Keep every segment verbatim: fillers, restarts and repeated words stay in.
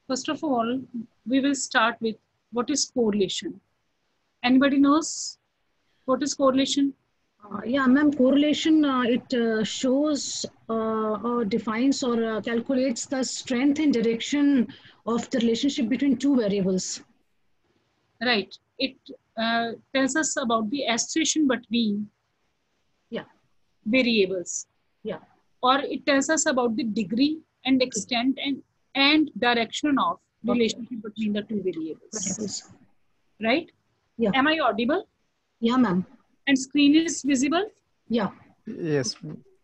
First of all, we will start with what is correlation. Anybody knows what is correlation? Uh, yeah, ma'am, correlation, uh, it uh, shows uh, or defines or uh, calculates the strength and direction of the relationship between two variables. Right. It uh, tells us about the association between yeah. variables. Yeah. Or it tells us about the degree and extent and, and direction of relationship okay. between the two variables. variables. Right? Yeah. Am I audible? Yeah, ma'am. And screen is visible? Yeah. Yes.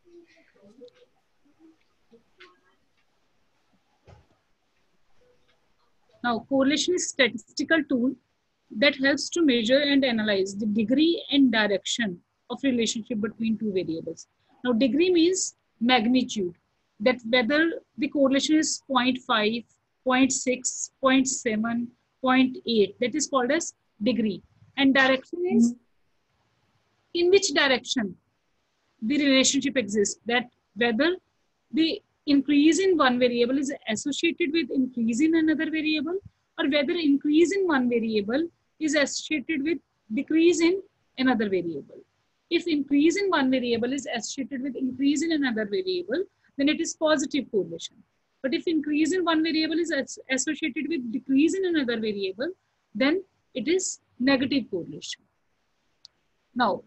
Now, correlation is a statistical tool that helps to measure and analyze the degree and direction of relationship between two variables. Now, degree means magnitude, that whether the correlation is zero point five, zero point six, zero point seven, zero point eight, that is called as degree. And direction is in which direction the relationship exists, that whether the increase in one variable is associated with increase in another variable, or whether increase in one variable is associated with decrease in another variable. If increase in one variable is associated with increase in another variable, then it is positive correlation. But if increase in one variable is associated with decrease in another variable, then it is negative correlation. Now,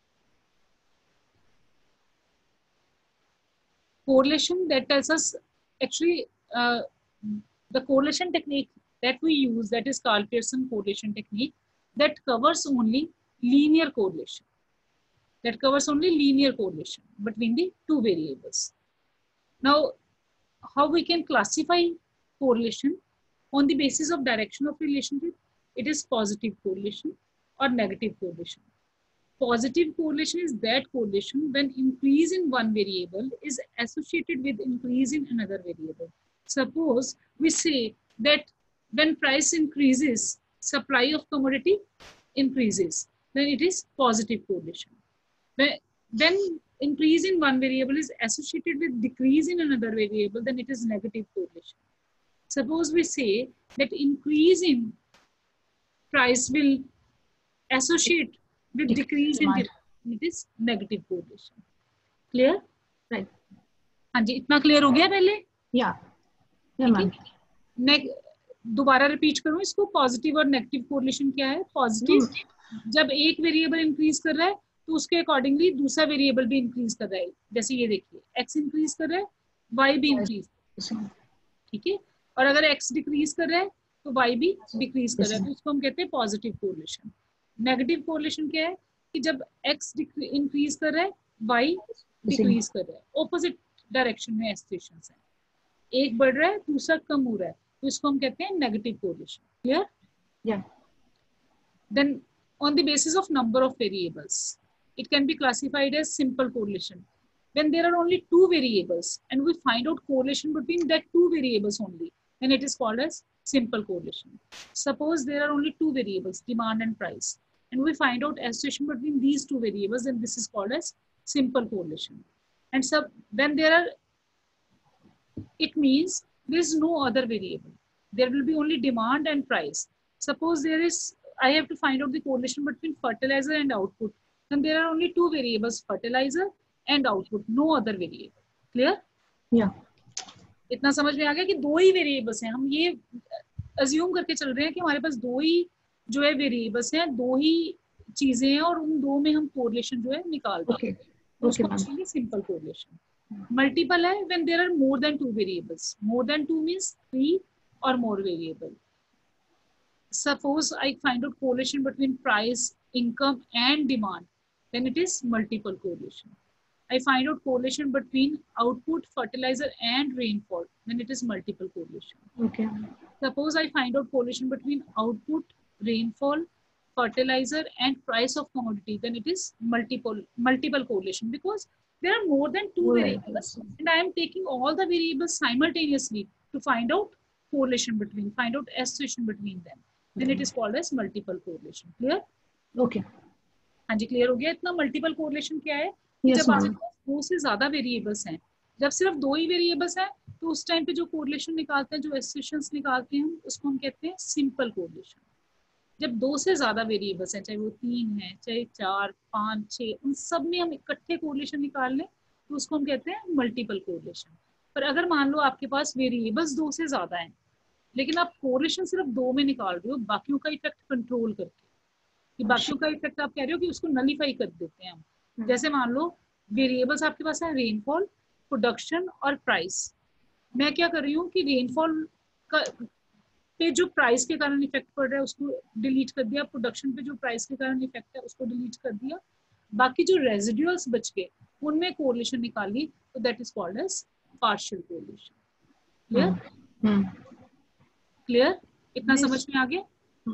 correlation that tells us actually uh, the correlation technique that we use, that is Karl Pearson correlation technique, that covers only linear correlation. That covers only linear correlation between the two variables. Now, how we can classify correlation on the basis of direction of relationship? It is positive correlation or negative correlation. Positive correlation is that correlation when increase in one variable is associated with increase in another variable. Suppose we say that when price increases, supply of commodity increases, then it is positive correlation. When increase in one variable is associated with decrease in another variable, then it is negative correlation. Suppose we say that increase in price will associate with decrease in demand, it is negative correlation. Clear? Right. हाँ जी, इतना clear हो गया पहले? Yeah. Yeah, ma'am. दोबारा repeat करूं इसको, positive और negative correlation क्या है? पॉजिटिव जब एक वेरिएबल इंक्रीज कर रहा है तो उसके अकॉर्डिंगली दूसरा वेरिएबल भी इंक्रीज कर रहा है. जैसे ये देखिए, एक्स इंक्रीज कर रहा है, वाई भी इंक्रीज, ठीक है. और अगर एक्स डिक्रीज कर रहा है तो वाई भी डिक्रीज कर रहा है, तो इसको हम कहते हैं पॉजिटिव कोरिलेशन. नेगेटिव कोरिलेशन क्या है कि जब एक्स इंक्रीज कर रहा है, वाई डिक्रीज कर रहा है, ऑपोजिट डायरेक्शन में एस्ट्रेशंस है, एक बढ़ रहा है दूसरा कम हो रहा है, तो इसको हम कहते हैं negative correlation. Clear? Yeah. Then on the basis of number of variables, it can be classified as simple correlation. When there are only two variables and we find out correlation between that two variables only, then it is called as simple correlation. Suppose there are only two variables, demand and price, and we find out association between these two variables, then this is called as simple correlation. And so when there are, it means there is no other variable. There will be only demand and price. Suppose there is, I have to find out the correlation between fertilizer and output. Then there are only two variables, fertilizer and output, no other variable. Clear? Yeah. इतना समझ में आ गया कि दो ही variables हैं. हम ये assume करके चल रहे हैं कि हमारे पास दो ही जो है वेरिएबल्स हैं, दो ही चीजें हैं, और उन दो में हम कोरिलेशन जो है निकाल देंगे. Okay. तो उसको कहेंगे सिंपल कोरिलेशन. मल्टीपल है when there are more than two variables. More than two means three or more variable. Suppose I find out correlation between price, income and demand, then it is multiple correlation. I find out correlation between output, fertilizer and rainfall, then it is multiple correlation. Okay. Suppose I find out correlation between output, rainfall, fertilizer and price of commodity, then it is multiple multiple correlation, because there are more than two Right. variables and I am taking all the variables simultaneously to find out correlation between, find out association between them. Then it is called as multiple correlation. Clear? Okay. हाँ जी, clear हो गया. इतना multiple correlation क्या है? Yes, जब ma'am. आपके पास दो से ज्यादा वेरिएबल्स हैं, जब सिर्फ दो ही वेरिएबल्स हैं तो उस टाइम पे जो कोरिलेशन निकालते हैं, जो एसोसिएशंस निकालते हैं, उसको हम कहते हैं सिंपल कोरिलेशन। जब दो से ज्यादा वेरिएबल्स हैं, चाहे वो तीन है, चाहे चार, पाँच, छः, उन सब में हम इकट्ठे कोरिलेशन निकाल लें तो उसको हम कहते हैं मल्टीपल कोरिलेशन। पर अगर मान लो आपके पास वेरिएबल्स दो से ज्यादा हैं, लेकिन आप कोरिलेशन सिर्फ दो में निकाल रहे हो, बाकियों का इफेक्ट कंट्रोल करके, कि बाकियों का इफेक्ट आप कह रहे हो कि उसको नलीफाई कर देते हैं हम। जैसे मान लो वेरिएबल्स आपके पास है रेनफॉल, प्रोडक्शन और प्राइस। मैं क्या कर रही हूँ कि रेनफॉल का पे जो प्राइस के कारण इफेक्ट पड़ रहा है उसको डिलीट कर दिया, प्रोडक्शन पे जो प्राइस के कारण इफेक्ट है उसको डिलीट कर दिया, बाकी जो रेजिडुअल्स बच गए उनमें कोरिलेशन निकाली, तो that is called as partial correlation. Clear? Clear? इतना समझ में आ गया?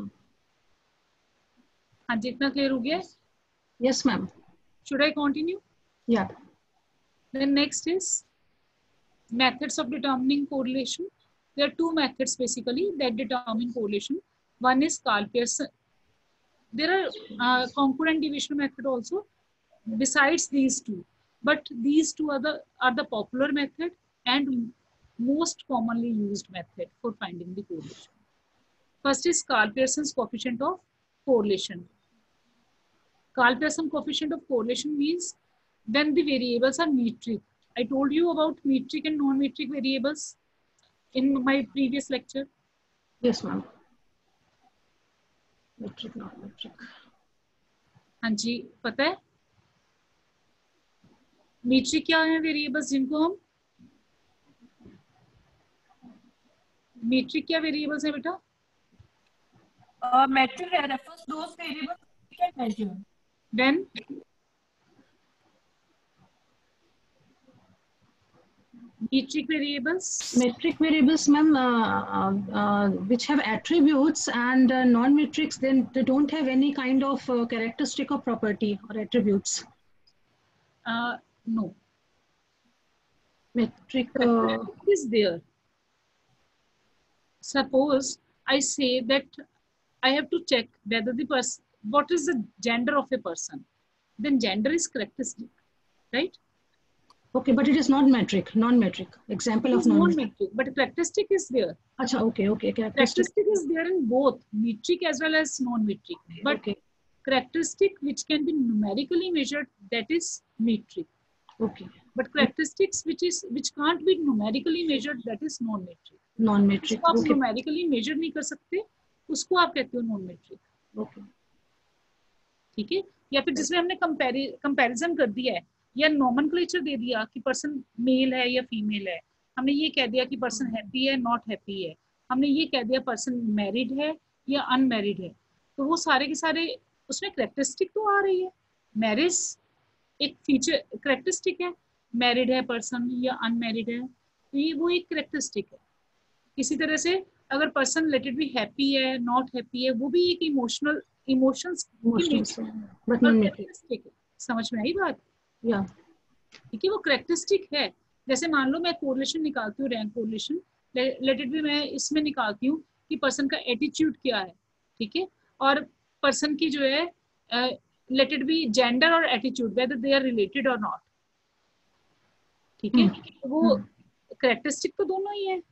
हाँ जी, इतना क्लियर हो गया? Yes ma'am. Should I continue? Yeah. Then next is methods of determining correlation. There are two methods basically that determine correlation. One is Karl-Pearson. There are uh, concurrent division method also besides these two, but these two are the are the popular method and most commonly used method for finding the correlation. First is Karl-Pearson's coefficient of correlation. Karl-Pearson coefficient of correlation means when the variables are metric. I told you about metric and non-metric variables in my previous lecture. Yes, ma'am. Metric, non-metric. हाँ जी, पता है metric क्या है variables जिनको हम metric क्या variables है बेटा? Uh, metric refers those variables we can measure. Then metric variables. Metric variables, ma'am, uh, uh, which have attributes, and uh, non-metrics, then they don't have any kind of uh, characteristic or property or attributes. Uh, no. Metric uh, is there. Suppose I say that I have to check whether the person, what is the gender of a person. Then gender is characteristic, right? Okay, but it is not metric, non-metric. Example of non-metric, non but characteristic is there. Achha, okay, okay. Characteristic. characteristic is there in both metric as well as non-metric. But okay. Characteristic which can be numerically measured, that is metric. Okay. But characteristics which is which can't be numerically measured, that is non-metric. Non-metric. आप okay. numerically measure नहीं कर सकते, उसको आप कहते हो non-metric. Okay. ठीक है? या फिर जिसमें हमने कंपैरिजन कर दिया है या नॉमेनक्लेचर दे दिया कि पर्सन मेल है या फीमेल है, हमने ये कह दिया कि पर्सन हैप्पी है नॉट हैप्पी है, हमने ये कह दिया पर्सन मैरिड है या अनमैरिड है, तो वो सारे के सारे उसमें करेक्टरिस्टिक तो आ रही है. मैरिज एक फीचर करेक्टरिस्टिक है, मैरिड है पर्सन या अनमैरिड है, तो ये वो एक करेक्टरिस्टिक है. इसी तरह से अगर person let it be happy है नॉट हैप्पी है, वो भी एक इमोशनल इमोशंस की समझ में आई बात? या ठीक है, वो करेक्टरिस्टिक है. जैसे मान लो मैं कोरिलेशन निकालती हूँ, rank correlation, let it be मैं इसमें निकालती हूँ कि पर्सन का एटीट्यूड क्या है, ठीक है, और पर्सन की जो है लेट इट बी जेंडर और attitude whether they are related और नॉट. ठीक है, तो वो करेक्टरिस्टिक तो दोनों ही है.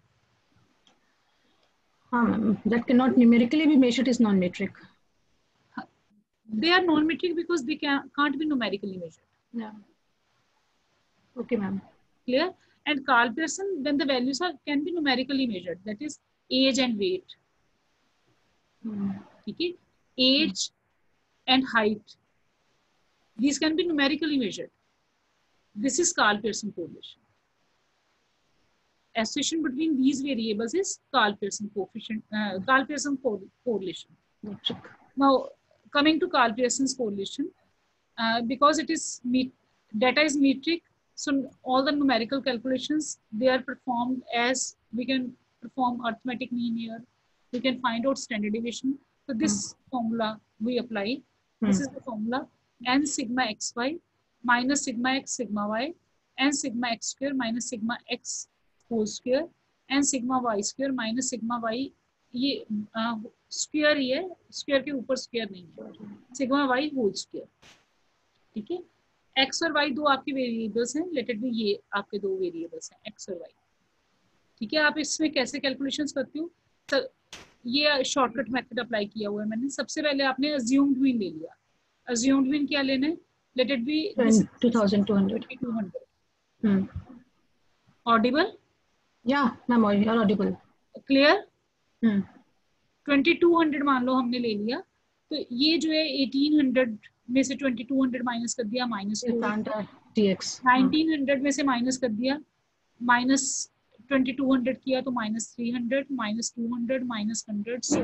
हाँ, that cannot numerically be measured is non-metric. They are non-metric because they can, can't be numerically measured. Yeah. Okay, ma'am. Clear? And Karl-Pearson, then the values are can be numerically measured. That is age and weight. Hmm. Okay? Age hmm. and height. These can be numerically measured. This is Karl-Pearson correlation. Association between these variables is Karl-Pearson coefficient, uh, Karl-Pearson correlation. Metric. Now, coming to Karl-Pearson's correlation, uh, because it is met data is metric, so all the numerical calculations, they are performed as we can perform arithmetic mean here. We can find out standard deviation. So this mm. formula we apply. Mm. This is the formula: n sigma xy minus sigma x sigma y, n sigma x square minus sigma x whole square, n sigma y square minus sigma y. ये square ही है, square के ऊपर square नहीं है, sigma Y whole square. ठीक है, x और वाई दो आपके वेरिएबल्स हैं, लेट इट बी ये आपके दो वेरिएबल्स हैं एक्स और वाई. ठीक है, आप इसमें कैसे कैलकुलेशंस करते हो? सर, ये शॉर्टकट मेथड अप्लाई किया हुआ है मैंने। सबसे पहले आपने अज्यूम्ड मीन ले लिया। अज्यूम्ड मीन क्या लेना है? Let it be two thousand two hundred. Two hundred. Hmm. Audible? Yeah, ma'am, you're audible. Clear? Hmm. Twenty two hundred मान लो हमने ले लिया, तो ये जो है एटीन हंड्रेड में से ट्वेंटी टू हंड्रेड माइनस कर दिया, minus You can't uh, D X. Nineteen hundred में से माइनस कर दिया, माइनस ट्वेंटी टू हंड्रेड किया तो minus three hundred, minus two hundred, minus hundred, so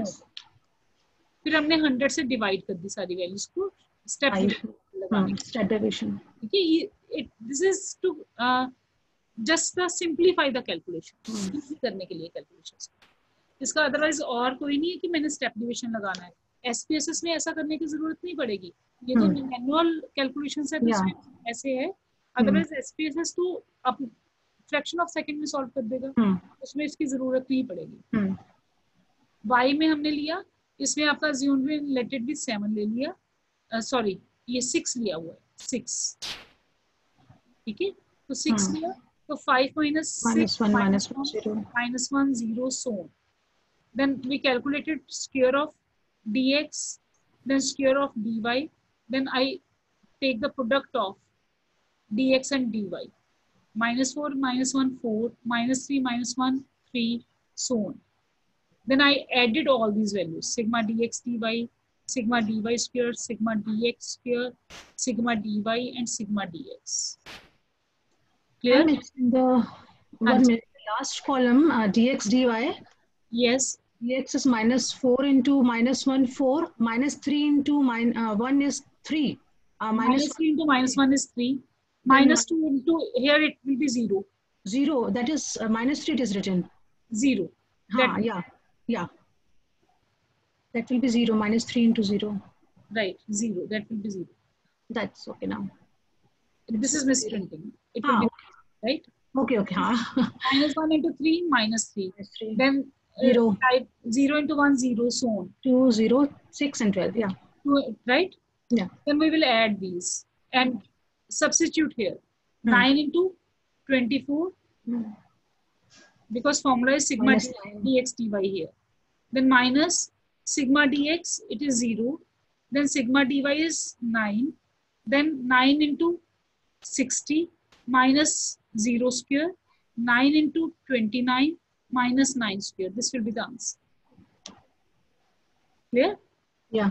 फिर हमने हंड्रेड से डिवाइड कर दी सारी वैल्यूज को स्टेप लगाने। Step deviation. ठीक है, this is to just simplify the calculation, करने के लिए कैलकुलेशंस। इसका अदरवाइज और कोई नहीं है कि मैंने स्टेप डिविजन लगाना है। एसपीएसएस में ऐसा करने की जरूरत नहीं पड़ेगी, ये तो मैनुअल कैलकुलेशंस है तो इसमें ऐसे है। अदरवाइज एसपीएसएस तो आप फ्रैक्शन ऑफ सेकंड में सॉल्व कर देगा, उसमें इसकी जरूरत नहीं पड़ेगी। वाई में हमने लिया, इसमें आपका अज्यूम्ड में लेट इट बी सेवन ले लिया, सॉरी uh, ये सिक्स लिया हुआ है, सिक्स। ठीक है, तो सिक्स लिया तो five minus six minus minus one zero, so then we calculated square of dx, then square of dy, then I take the product of dx and dy, minus four minus one four, minus three minus one three, so on. Then I added all these values, sigma dx dy, sigma dy square, sigma dx square, sigma dy and sigma dx. Clear? And it's in the one minute, last column, uh, dx dy. Yes. Dx is minus four into minus one, four, minus three into min, uh, one is three. Uh, minus, minus three into minus one is three. Minus two into, here it will be zero. Zero, that is, uh, minus three it is written. Zero. That, yeah, yeah. That will be zero, minus three into zero. Right, zero, that will be zero. That's okay now. This is misprinting. It will ah, be, okay. right? Okay, okay. Huh? Minus one into three, minus three. Minus three. Then Zero. Uh, type zero into one, zero, so on. Two, zero, six, and twelve. Yeah. Two, right? Yeah. Then we will add these and substitute here. Mm. Nine into twenty-four, mm. because formula is sigma dx dy here. Then minus sigma dx, it is zero. Then sigma dy is nine. Then nine into sixty minus zero square. Nine into twenty-nine. Minus nine square. This will be the answer. Clear? Yeah.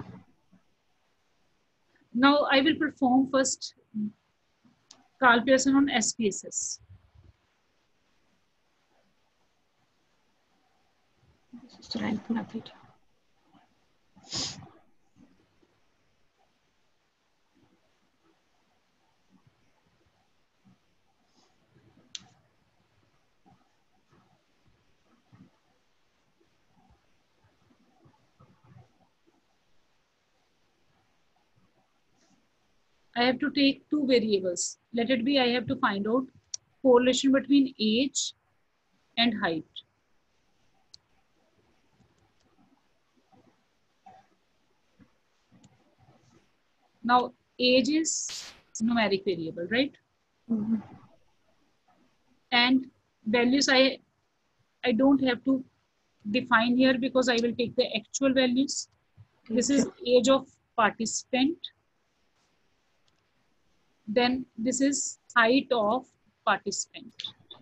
Now I will perform first Karl Pearson on S P S S. This is the rank method. I have to take two variables. Let it be, I have to find out correlation between age and height. Now, age is numeric variable, right? Mm-hmm. And values I, I don't have to define here because I will take the actual values. Okay. This is age of participant. Then this is height of participant.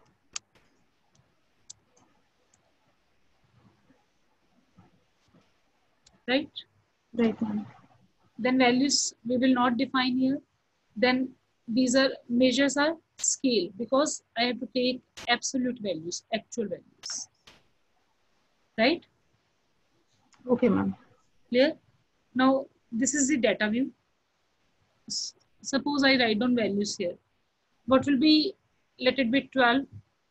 Right? Right, ma'am. Then values we will not define here. Then these are measures are scale because I have to take absolute values, actual values. Right? Okay, ma'am. Clear? Now this is the data view. Suppose I write down values here. What will be, let it be twelve.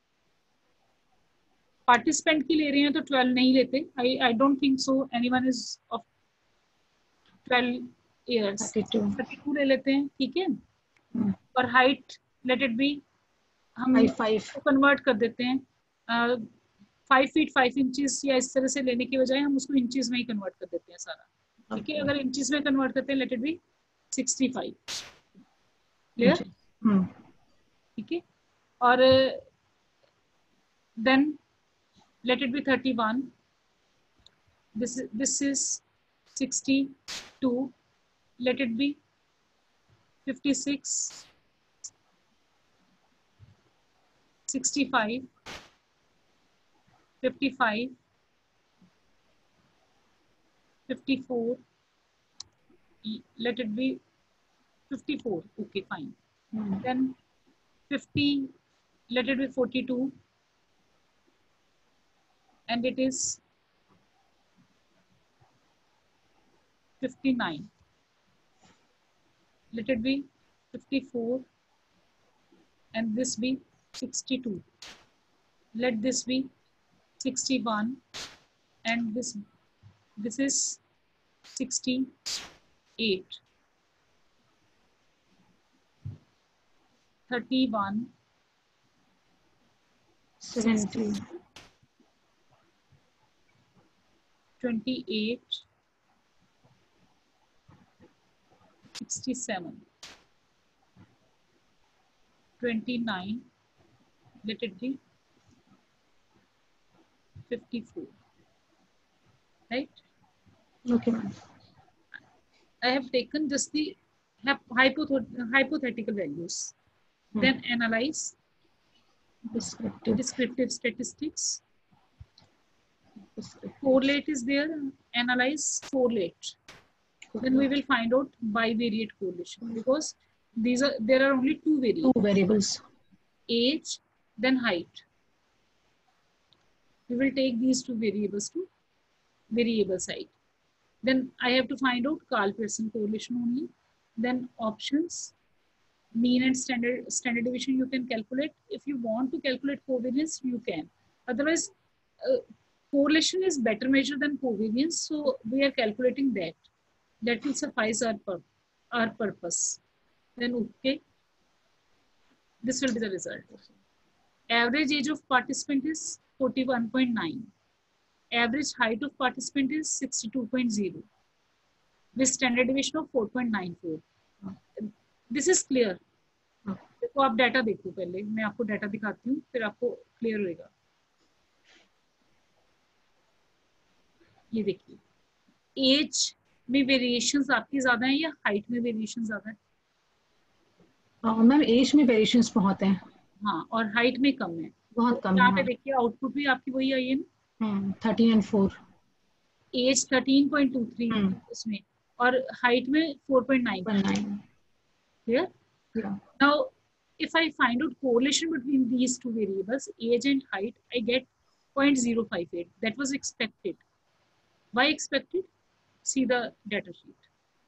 Participant की ले रहे हैं तो twelve नहीं लेते. I I don't think so. Anyone is of twelve years. thirty-two. thirty-two ले लेते हैं, ठीक है? Hmm. और height let it be हम five. convert कर देते हैं. uh, five feet five inches या इस तरह से लेने की बजाय हम उसको inches में ही convert कर देते हैं सारा. ठीक है? अगर inches में convert करते हैं let it be sixty-five. Clear? Hmm. ठीक है? और then let it be thirty-one. This is this is sixty-two. Let it be fifty-six, sixty-five, fifty-five, fifty-four. Let it be fifty-four. Okay, fine. Mm. Then fifty. Let it be forty-two. And it is fifty-nine. Let it be fifty-four. And this be sixty-two. Let this be sixty-one. And this, this is sixty-eight. thirty-one. seventy. twenty-eight, sixty-seven, twenty-nine, let it be fifty-four, right? Okay. I have taken just the hypothetical values. Hmm. Then analyze descriptive, descriptive statistics. Correlate is there, analyze, correlate. Then we will find out bivariate correlation, because these are there are only two variables. Two variables. Age, then height. We will take these two variables to variable side. Then I have to find out Karl-Pearson correlation only. Then options, mean and standard standard deviation you can calculate. If you want to calculate covariance, you can. Otherwise, uh, correlation is better measure than covariance, so we are calculating that. That will suffice our, pur our purpose. Then okay, this will be the result. Average age of participant is forty-one point nine. Average height of participant is sixty-two point zero. With standard deviation of four point nine four. This is clear. देखो आप data देखो, पहले मैं आपको data दिखाती हूँ, फिर आपको क्लियर होगा. ये देखिए, एज में वेरिएशंस आपकी ज्यादा है या हाइट में वेरिएशन ज्यादा है? मैम एज में वेरिएशंस बहुत हैं. हाँ, और हाइट में कम है. बहुत कम. यहाँ पे देखिए आउटपुट भी आपकी वही आई है ना, thirteen and four. Age thirteen point two three उसमें, और हाइट में four point nine. Clear? Now if I find out correlation between these two variables, age and height, I get zero point zero five eight. That was expected. Why expected? See the data sheet.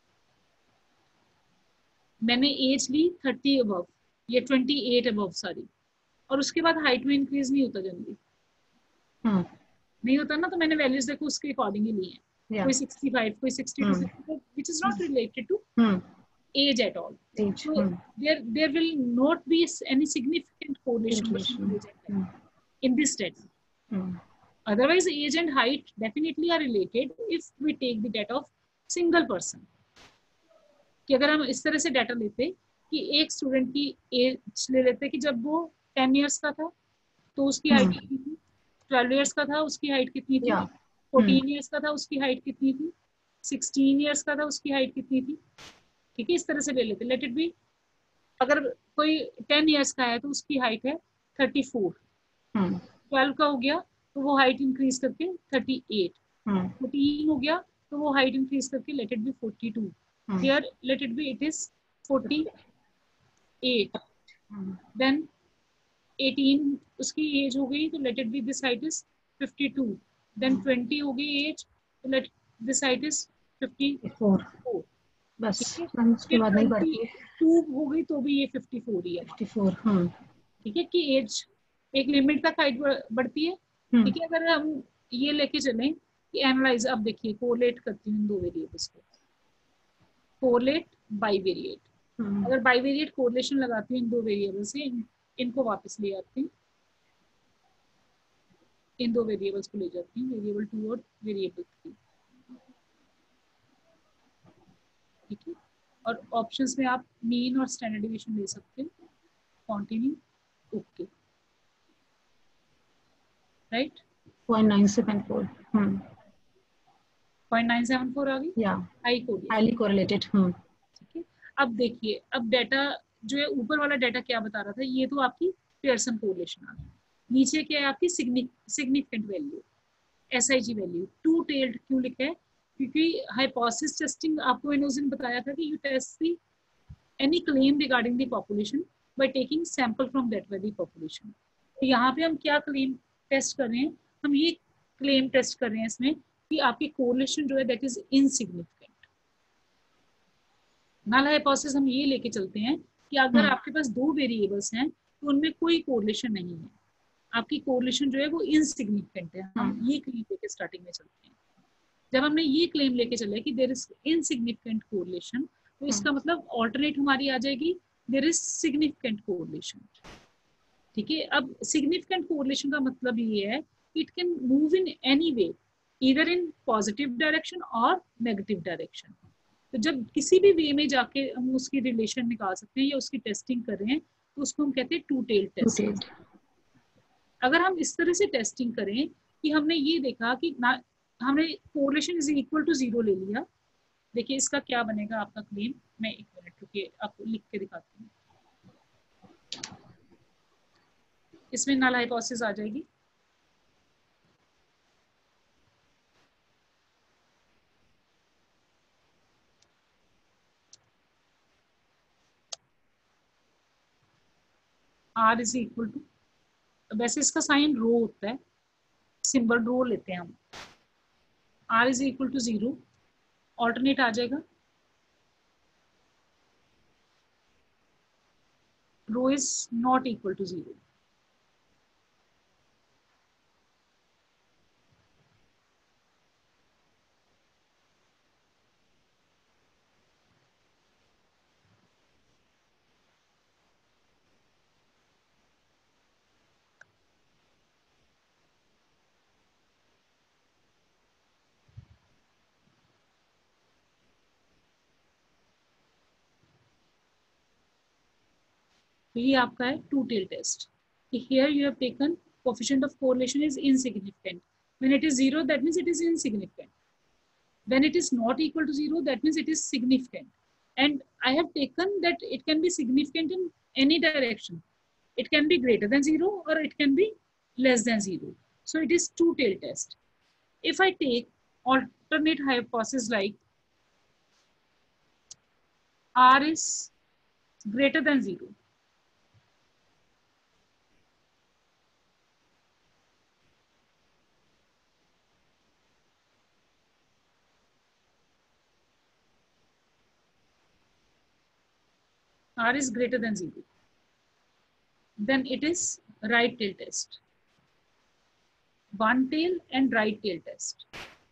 मैंने age ली thirty above, ये twenty eight above sorry, और उसके बाद height में increase नहीं होता generally. hmm. नहीं होता ना, तो मैंने वैल्यूज देखो उसके अकॉर्डिंग ही ली है. yeah. कोई सिक्सटी फाइव, कोई sixty two, which is not related to hmm. age at all. Age. So hmm. there there will not be any significant correlation between age and height hmm. in this study. Hmm. Otherwise, age and height definitely are related if we take the data of single person. कि अगर हम इस तरह से data लेते कि एक student की एज ले लेते कि जब वो टेन इयर्स का था तो उसकी हाइट hmm. कितनी थी, ट्वेल्व इयर्स का था उसकी हाइट कितनी थी, फोर्टीन इयर्स का था उसकी हाइट कितनी थी, सिक्सटीन इयर्स का था उसकी हाइट कितनी थी. ठीक है, इस तरह से ले लेते. लेट इट बी, अगर कोई टेन इयर्स का है तो उसकी हाइट है थर्टी फोर. ट्वेल्व का हो गया तो वो हाइट इंक्रीज करके थर्टी एट. फोर्टीन हो गया तो वो हाइट इंक्रीज करके let it be forty two. Here let it be it is forty eight. Then eighteen उसकी एज हो गई तो let it be this height is fifty two. Then twenty हो गई एज तो let this height is fifty four. बस उसके बाद नहीं बढ़ती है. टू हो गई तो भी ये फिफ्टी फोर ही है. Fifty four. हाँ, ठीक है, कि एज एक लिमिट तक हाइट बढ़ती है. ठीक है, अगर हम ये लेके चलें कि एनालाइज, अब देखिए कोरिलेट करती हूँ दो वेरिएबल्स को, कोरिलेट बाइवेरिएट. अगर बाइवेरिएट कोरिलेशन लगाती हूँ इन दो वेरिएबल से, इन, इनको वापस ले आती हूँ, इन दो वेरिएबल्स को ले जाती हूँ, वेरिएबल टू और वेरिएबल थ्री. ठीक है, और ऑप्शंस में आप मीन और स्टैंडर्ड डिवीजन ले सकते हैं. Continue. Okay, right. Point nine seven four. Hmm. Point nine seven four आ गई. Yeah high correlation. Highly correlated. Hmm. ठीक है. अब देखिए, अब डाटा जो है ऊपर वाला डाटा क्या बता रहा था, ये तो आपकी पियर्सन कोरिलेशन आ गई. नीचे क्या है आपकी significant value, S I G value. Two tailed क्यों लिखा है? क्योंकि हाइपोथेसिस टेस्टिंग आपको मैंने उस दिन बताया था कि you test the any claim regarding the population by taking sample from that very population. तो यहाँ पे हम क्या क्लेम टेस्ट कर रहे हैं? हम ये क्लेम टेस्ट कर रहे हैं इसमें कि आपकी कोरिलेशन जो है that is insignificant. Null hypothesis हम ये लेके चलते हैं कि अगर आपके पास दो वेरिएबल्स हैं तो उनमें कोई कोरिलेशन नहीं है, आपकी कोरिलेशन जो है वो इनसिग्निफिकेंट है. हम ये क्लेम लेके स्टार्टिंग में चलते हैं. जब हमने ये क्लेम लेके चले कि देयर इज इनसिग्निफिकेंट कोरिलेशन, तो इसका मतलब ऑल्टरनेट हमारी आ जाएगी देयर इज सिग्निफिकेंट कोरिलेशन. ठीक है. अब सिग्निफिकेंट कोरिलेशन का मतलब ये है it can move in any way, either in positive direction और नेगेटिव डायरेक्शन. तो जब किसी भी वे में जाके हम उसकी रिलेशन निकाल सकते हैं या उसकी टेस्टिंग कर रहे हैं तो उसको हम कहते हैं टू टेल टेस्ट. अगर हम इस तरह से टेस्टिंग करें कि हमने ये देखा कि ना हमने correlation is equal to zero ले लिया. देखिए इसका क्या बनेगा आपका क्लेम. मैं एक मिनट रुकिए, आपको लिख के दिखाती हूँ. इसमें नल हाइपोथेसिस आ जाएगी. R इज इक्वल टू, वैसे इसका साइन रो होता है, सिंबल रो लेते हैं हम. R is equal to zero, alternate आ जाएगा rho is not equal to zero. तो ये आपका है two tail test. Here you have taken coefficient of correlation is insignificant. When it is zero, that means it is insignificant. When it is not equal to zero, that means it is significant. And I have taken that it can be significant in any direction. It can be greater than zero or it can be less than zero. So it is two tail test. If I take alternate hypothesis like R is greater than zero, R is greater than zero, then it is right tail test. One tail and right tail test.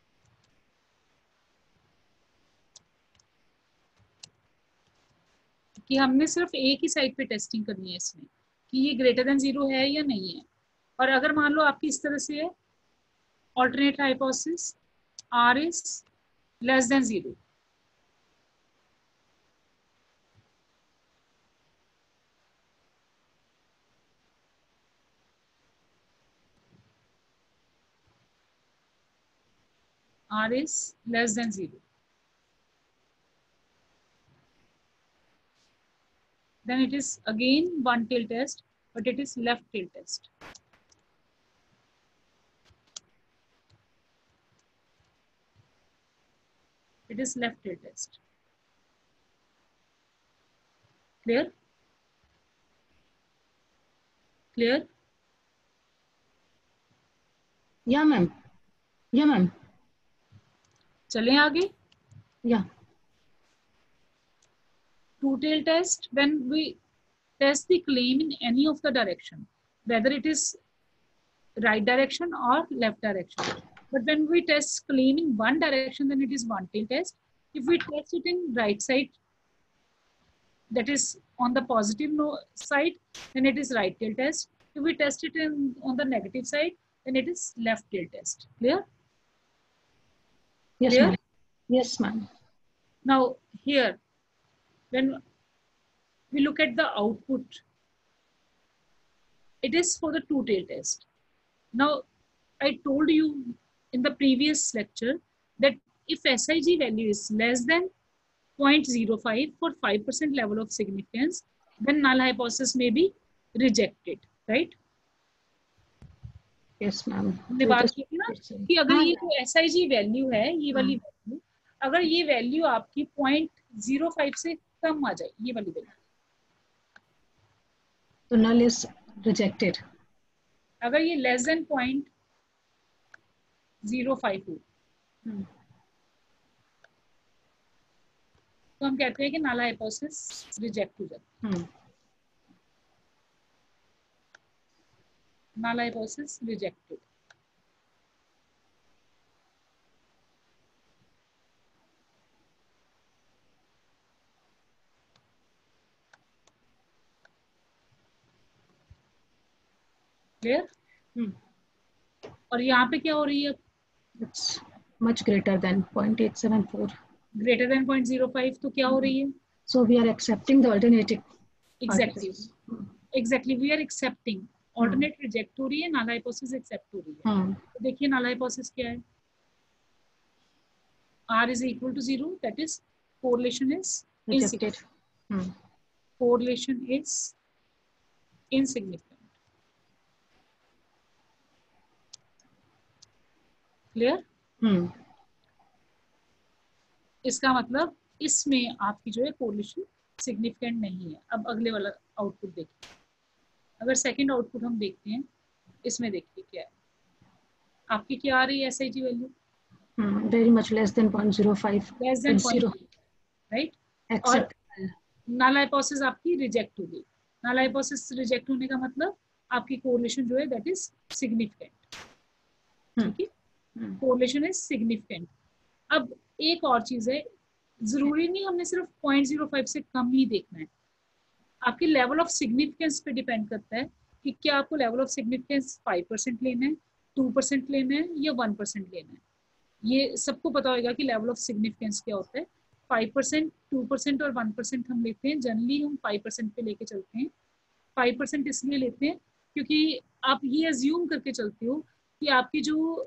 कि हमने सिर्फ एक ही side पे testing करनी है इसमें कि ये ग्रेटर देन जीरो है या नहीं है. और अगर मान लो आपकी इस तरह से है alternate hypothesis R is less than zero, R is less than zero, then it is again one tail test, but it is left tail test. It is left tail test. Clear? Clear? Yeah, ma'am. Yeah, ma'am. चलें आगे. Yeah. Two-tail test, when we test the claim in any of the direction, whether it is right direction or left direction. But when we test claim in one direction, then it is one-tail test. If we test it in right side, that is on the positive no side, then it is right tail test. If we test it in on the negative side, then it is left tail test. Clear? Yes, ma'am. Yes, ma'am. Now here, when we look at the output, it is for the two tail test. Now I told you in the previous lecture that if S I G value is less than zero point zero five for five percent level of significance, then null hypothesis may be rejected, right? Yes, ma'am. हमने बात की थी ना कि अगर ये जो S I G value है, ये वाली वैल्यू, अगर ये वैल्यू आपकी zero point zero five से कम आ जाए, ये वाली वैल्यू, तो null is rejected. अगर ये less than zero point zero five हो, तो हम कहते हैं कि null hypothesis रिजेक्ट हो जाता है. null hypothesis rejected. Clear? Hmm. और यहाँ पे क्या हो रही है? It's much greater than zero point eight seven four. Greater than zero point zero five तो क्या हो रही है? So we are accepting the alternative. Exactly. Exactly. We are accepting. Alternate hmm. reject हो रही है, null hypothesis accept हो रही है. hmm. तो देखिए null hypothesis क्या है? R is equal to zero. That is correlation is insignificant. Hmm. Correlation is insignificant. Clear? Hmm. इसका मतलब इसमें आपकी जो है कोरिलेशन सिग्निफिकेंट नहीं है. अब अगले वाला आउटपुट देखिए. अगर सेकंड आउटपुट हम देखते हैं, इसमें देखिए क्या है. आपकी क्या आ रही है S I G value? Very much less than zero point zero five. Less than zero, right? और नल हाइपोथेसिस आपकी रिजेक्ट हो गई. नल हाइपोथेसिस रिजेक्ट होने का मतलब आपकी कोरिलेशन जो है दैट इज सिग्निफिकेंट. ठीक है, कोरिलेशन इज सिग्निफिकेंट. अब एक और चीज है, जरूरी नहीं हमने सिर्फ zero point zero five से कम ही देखना है. आपके लेवल ऑफ सिग्निफिकेंस पे डिपेंड करता है कि क्या आपको level of significance five percent लेना है, two percent लेना है या one percent लेना है. ये सबको पता होगा कि लेवल ऑफ सिग्निफिकेंस क्या होता है. five percent, two percent और one percent हम लेते हैं. जनरली हम five percent पे लेके चलते हैं. five percent इसलिए लेते हैं क्योंकि आप ये अज्यूम करके चलते हो कि आपकी जो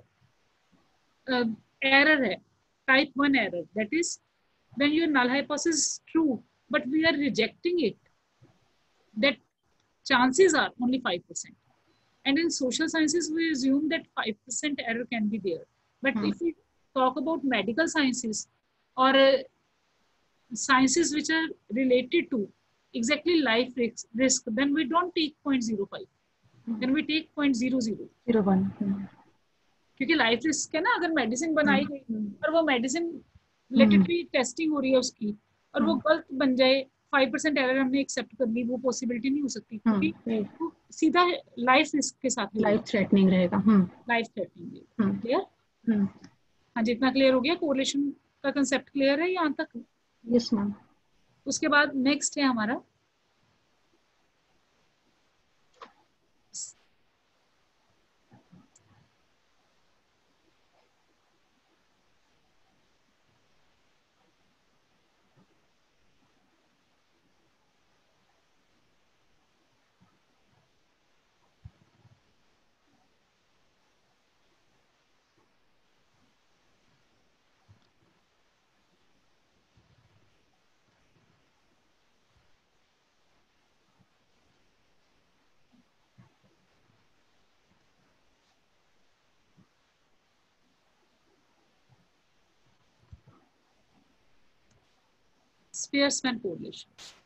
एरर uh, है, type one error, that is when your null hypothesis is true but we are rejecting it, that chances are only five percent. And in social sciences we assume that five percent error can be there. But hmm. if we talk about medical sciences or uh, sciences which are related to exactly life risk, risk then we don't take zero point zero five. hmm. Then we take zero point zero zero. zero one. hmm. क्योंकि life risk है ना. अगर medicine बनाई गई और वो medicine रिलेटेडली testing हो रही है उसकी और वो गलत बन जाए, five percent एरर हमने एक्सेप्ट कर ली, वो पॉसिबिलिटी नहीं हो सकती क्योंकि वो सीधा लाइफ रिस्क के साथ लाइफ थ्रेटनिंग रहेगा. लाइफ थ्रेटनिंग रहेगा. क्लियर? हाँ, जितना क्लियर हो गया. कोरिलेशन का कंसेप्ट क्लियर है यहाँ तक? Yes ma'am. उसके बाद नेक्स्ट है हमारा स्पियर्समैन कोरिलेशन.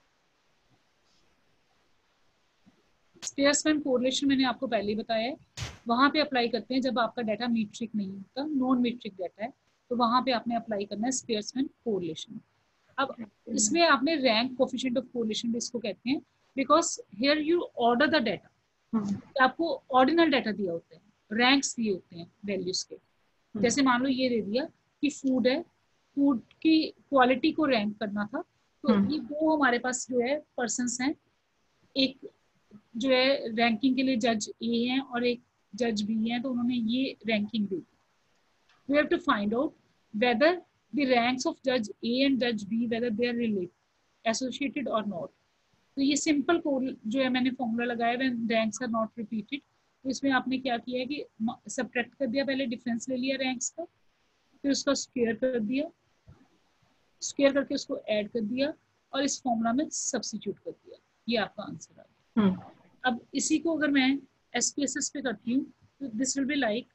स्पियर्समैन कोरिलेशन मैंने आपको पहले ही बताया है. वहां पे अप्लाई करते हैं जब आपका डाटा मीट्रिक नहीं होता, नॉन मीट्रिक डाटा है, तो वहां पे आपने अप्लाई करना है स्पियर्समैन कोरिलेशन. अब इसमें आपने रैंक कोफिशिएंट ऑफ कोरिलेशन भी इसको कहते हैं, because here you order the data. आपको ऑर्डिनल डाटा दिया होता है, रैंक्स दिए होते हैं वैल्यूज के. जैसे मान लो ये दे दिया कि फूड है, फूड की क्वालिटी को रैंक करना था, तो hmm. ये दो हमारे पास जो है पर्सन्स हैं. एक जो है रैंकिंग के लिए जज ए हैं और एक जज बी हैं, तो उन्होंने ये ranking the. We have to find out whether the ranks of जज ए एंड जज B weather they are related associated और नॉट. तो ये सिंपल जो है मैंने फॉर्मूला लगाया, when ranks are not repeated, तो इसमें आपने क्या किया है कि सब्ट्रैक्ट कर दिया, पहले डिफरेंस ले लिया रैंक्स का, फिर उसका स्क्वायर कर दिया, स्क्वायर करके उसको ऐड कर दिया और इस फॉर्मूला में सब्स्टिट्यूट कर दिया, ये आपका आंसर आ गया। अब इसी को अगर मैं एसपीएसएस पे करती हूँ तो दिस विल बी लाइक,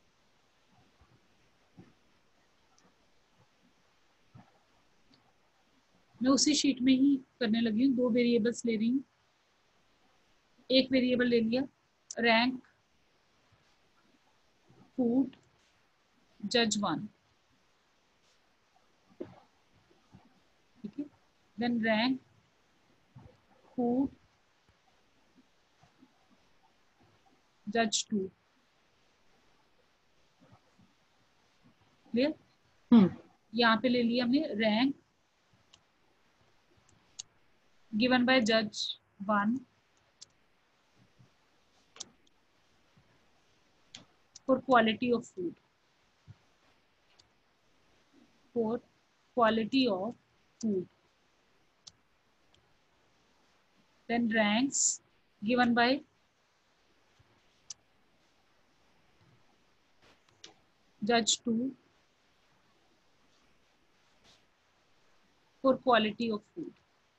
मैं उसी शीट में ही करने लगी हूँ, दो वेरिएबल्स ले रही हूँ। एक वेरिएबल ले लिया रैंक फूड जज वन, ठीक है, देन रैंक फूड जज टू, क्लियर। यहाँ पे ले लिया हमने रैंक गिवन बाय जज one for quality of food, for quality of food, then ranks given by judge two for quality of food,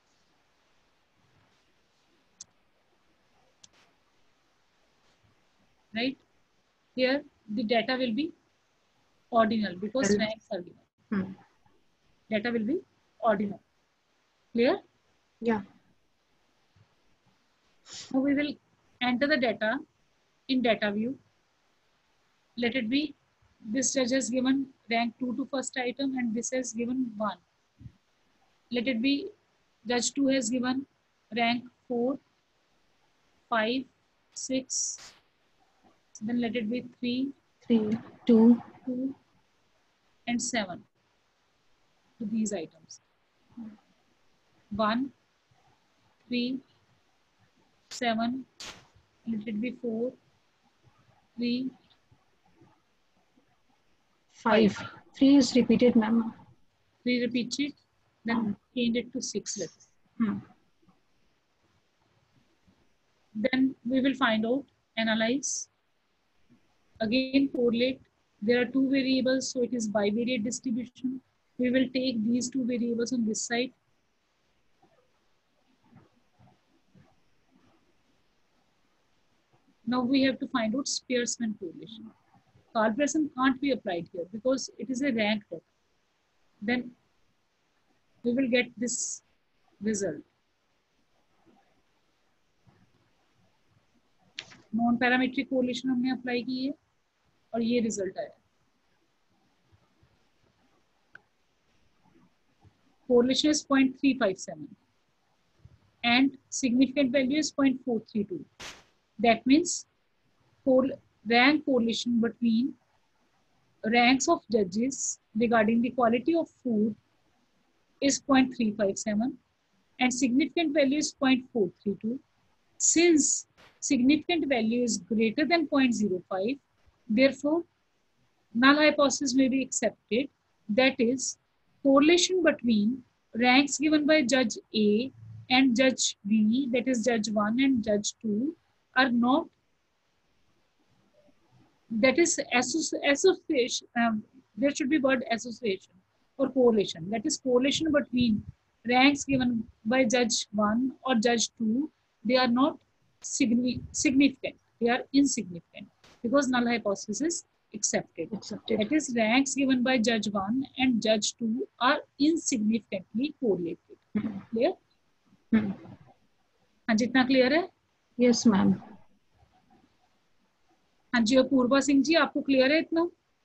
right? Here the data will be ordinal because ranks are given. Hmm. Data will be ordinal, clear? Yeah. Now we will enter the data in data view. Let it be, this judge has given rank two to first item and this has given one. Let it be judge two has given rank four, five, six, then let it be three, three, two, two, and seven to these items. one, three, seven, let it be four, three, five. five. three is repeated, ma'am. three repeated, then hmm. change it to six letters. Hmm. Then we will find out, analyze, again correlate. There are two variables, so it is bivariate distribution. We will take these two variables on this side. Now we have to find out Spearman correlation. Karl-Pearson can't be applied here because it is a rank data. Then we will get this result. Non parametric correlation हमने apply की है और ये result आया। Correlation is zero point three five seven and significant value is zero point four three two. That means for rank correlation between ranks of judges regarding the quality of food is zero point three five seven and significant value is zero point four three two. Since significant value is greater than zero point zero five, therefore null hypothesis may be accepted. That is, correlation between ranks given by judge A and judge B, that is judge one and judge two, are not, that is association, um, there should be word association or correlation. That is correlation between ranks given by judge one or judge two, they are not significant, they are insignificant because null hypothesis is accepted. accepted. That is, ranks given by judge one and judge two are insignificantly correlated. Hmm. Clear? Hmm. हाँ जी, इतना clear है? Yes, ma'am. हाँ जी, और पूर्वा सिंह जी, आपको clear है इतना?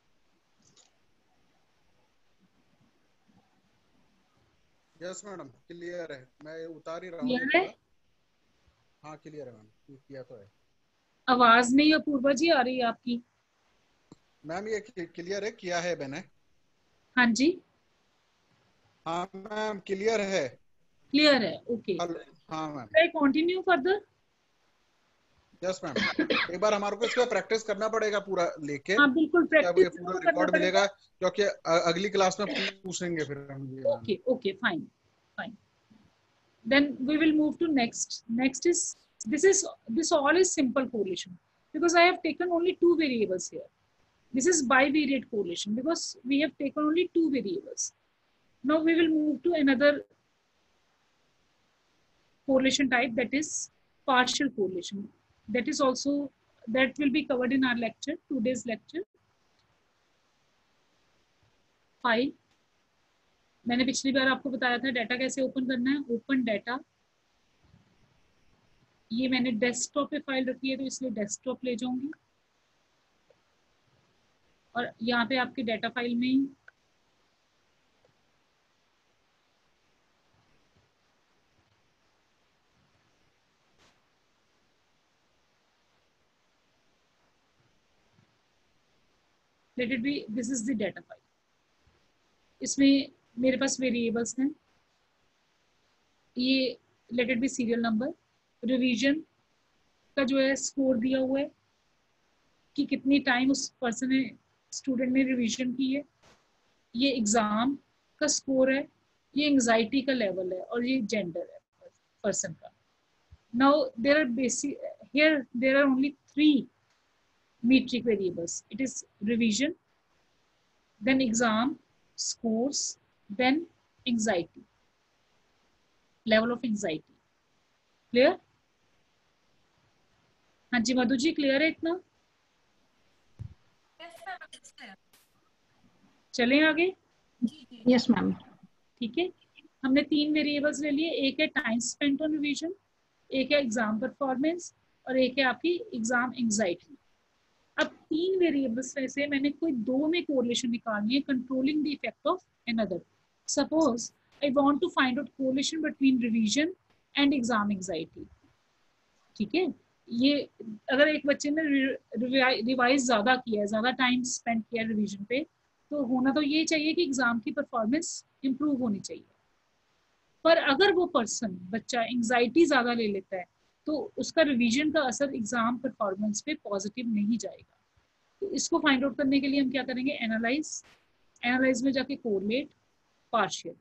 Yes madam, clear है, मैं उतार ही रहा हूँ। क्लियर है? हाँ क्लियर है मैम, किया तो है। आवाज नहीं अपूर्वा जी आ रही है आपकी। मैम ये क्लियर है, किया है मैंने। हाँ जी, हाँ मैम क्लियर है। क्लियर है, ओके। हाँ ma'am. I continue further? Yes ma'am, एक बार हमारे को इसका प्रैक्टिस करना पड़ेगा पूरा लेके। हाँ बिल्कुल, प्रैक्टिस पूरा रिकॉर्ड मिलेगा क्योंकि अगली क्लास में पूछेंगे फिर हम। Okay okay, fine fine. Then we will move to next. Next is, this is, this all is simple correlation. because I have taken only two variables here. This is bivariate correlation because we have taken only two variables. Now we will move to another correlation type, that is partial correlation. That is also, that will be covered in our lecture, today's lecture. File मैंने पिछली बार आपको बताया था data कैसे open करना है. Open data, ये मैंने डेस्कटॉप पे फाइल रखी है तो इसलिए डेस्कटॉप ले जाऊंगी और यहाँ पे आपके डाटा फाइल में ही let it be, this is the data file. इसमें मेरे पास वेरिएबल्स हैं. ये let it be serial number, revision का जो है स्कोर दिया हुआ है कि कितनी टाइम उस पर्सन ने, स्टूडेंट ने रिवीजन की है. ये एग्जाम का स्कोर है, ये एंजाइटी का लेवल है और ये जेंडर है पर्सन का. Now there are basic here there are only three metric variables. It is revision, then exam, scores, then anxiety, level of anxiety. Clear? हाँ जी मधु जी, क्लियर है इतना? चलें आगे? Yes ma'am. ठीक है, हमने तीन वेरिएबल्स ले लिए. एक है टाइम स्पेंट ऑन रिवीजन, एक है एग्जाम परफॉर्मेंस और एक है आपकी एग्जाम एंजाइटी. अब तीन वेरिएबल्स में से मैंने कोई दो में कोरिलेशन निकालनी है, controlling the effect of another. Suppose I want to find out correlation between revision and exam anxiety. ठीक है, ये अगर एक बच्चे ने रिवाइज ज्यादा किया है, ज्यादा टाइम स्पेंड किया है रिवीजन पे, तो होना तो ये चाहिए कि एग्जाम की परफॉर्मेंस इंप्रूव होनी चाहिए. पर अगर वो पर्सन बच्चा एंजाइटी ज्यादा ले लेता है तो उसका रिवीजन का असर एग्जाम परफॉर्मेंस पे पॉजिटिव नहीं जाएगा. तो इसको फाइंड आउट करने के लिए हम क्या करेंगे, एनालाइज. एनालाइज में जाके कोरिलेट, पार्शियल.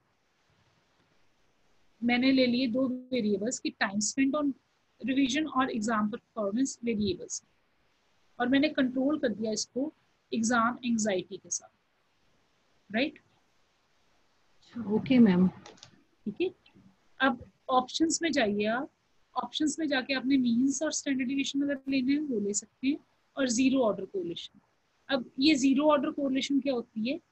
मैंने ले लिए दो वेरिएबल्स की टाइम स्पेंट ऑन रिवीजन और एग्जाम परफॉर्मेंस वेरिएबल्स, और मैंने कंट्रोल कर दिया इसको एग्जाम एंजाइटी के साथ. राइट? Okay ma'am. ठीक है, अब ऑप्शंस में जाइए आप. ऑप्शंस में जाके आपने मीन्स और स्टैंडर्ड डिवीजन अगर लेने हैं वो ले सकते हैं, और जीरो ऑर्डर कोरिलेशन. अब ये जीरो ऑर्डर कोरिलेशन क्या होती है,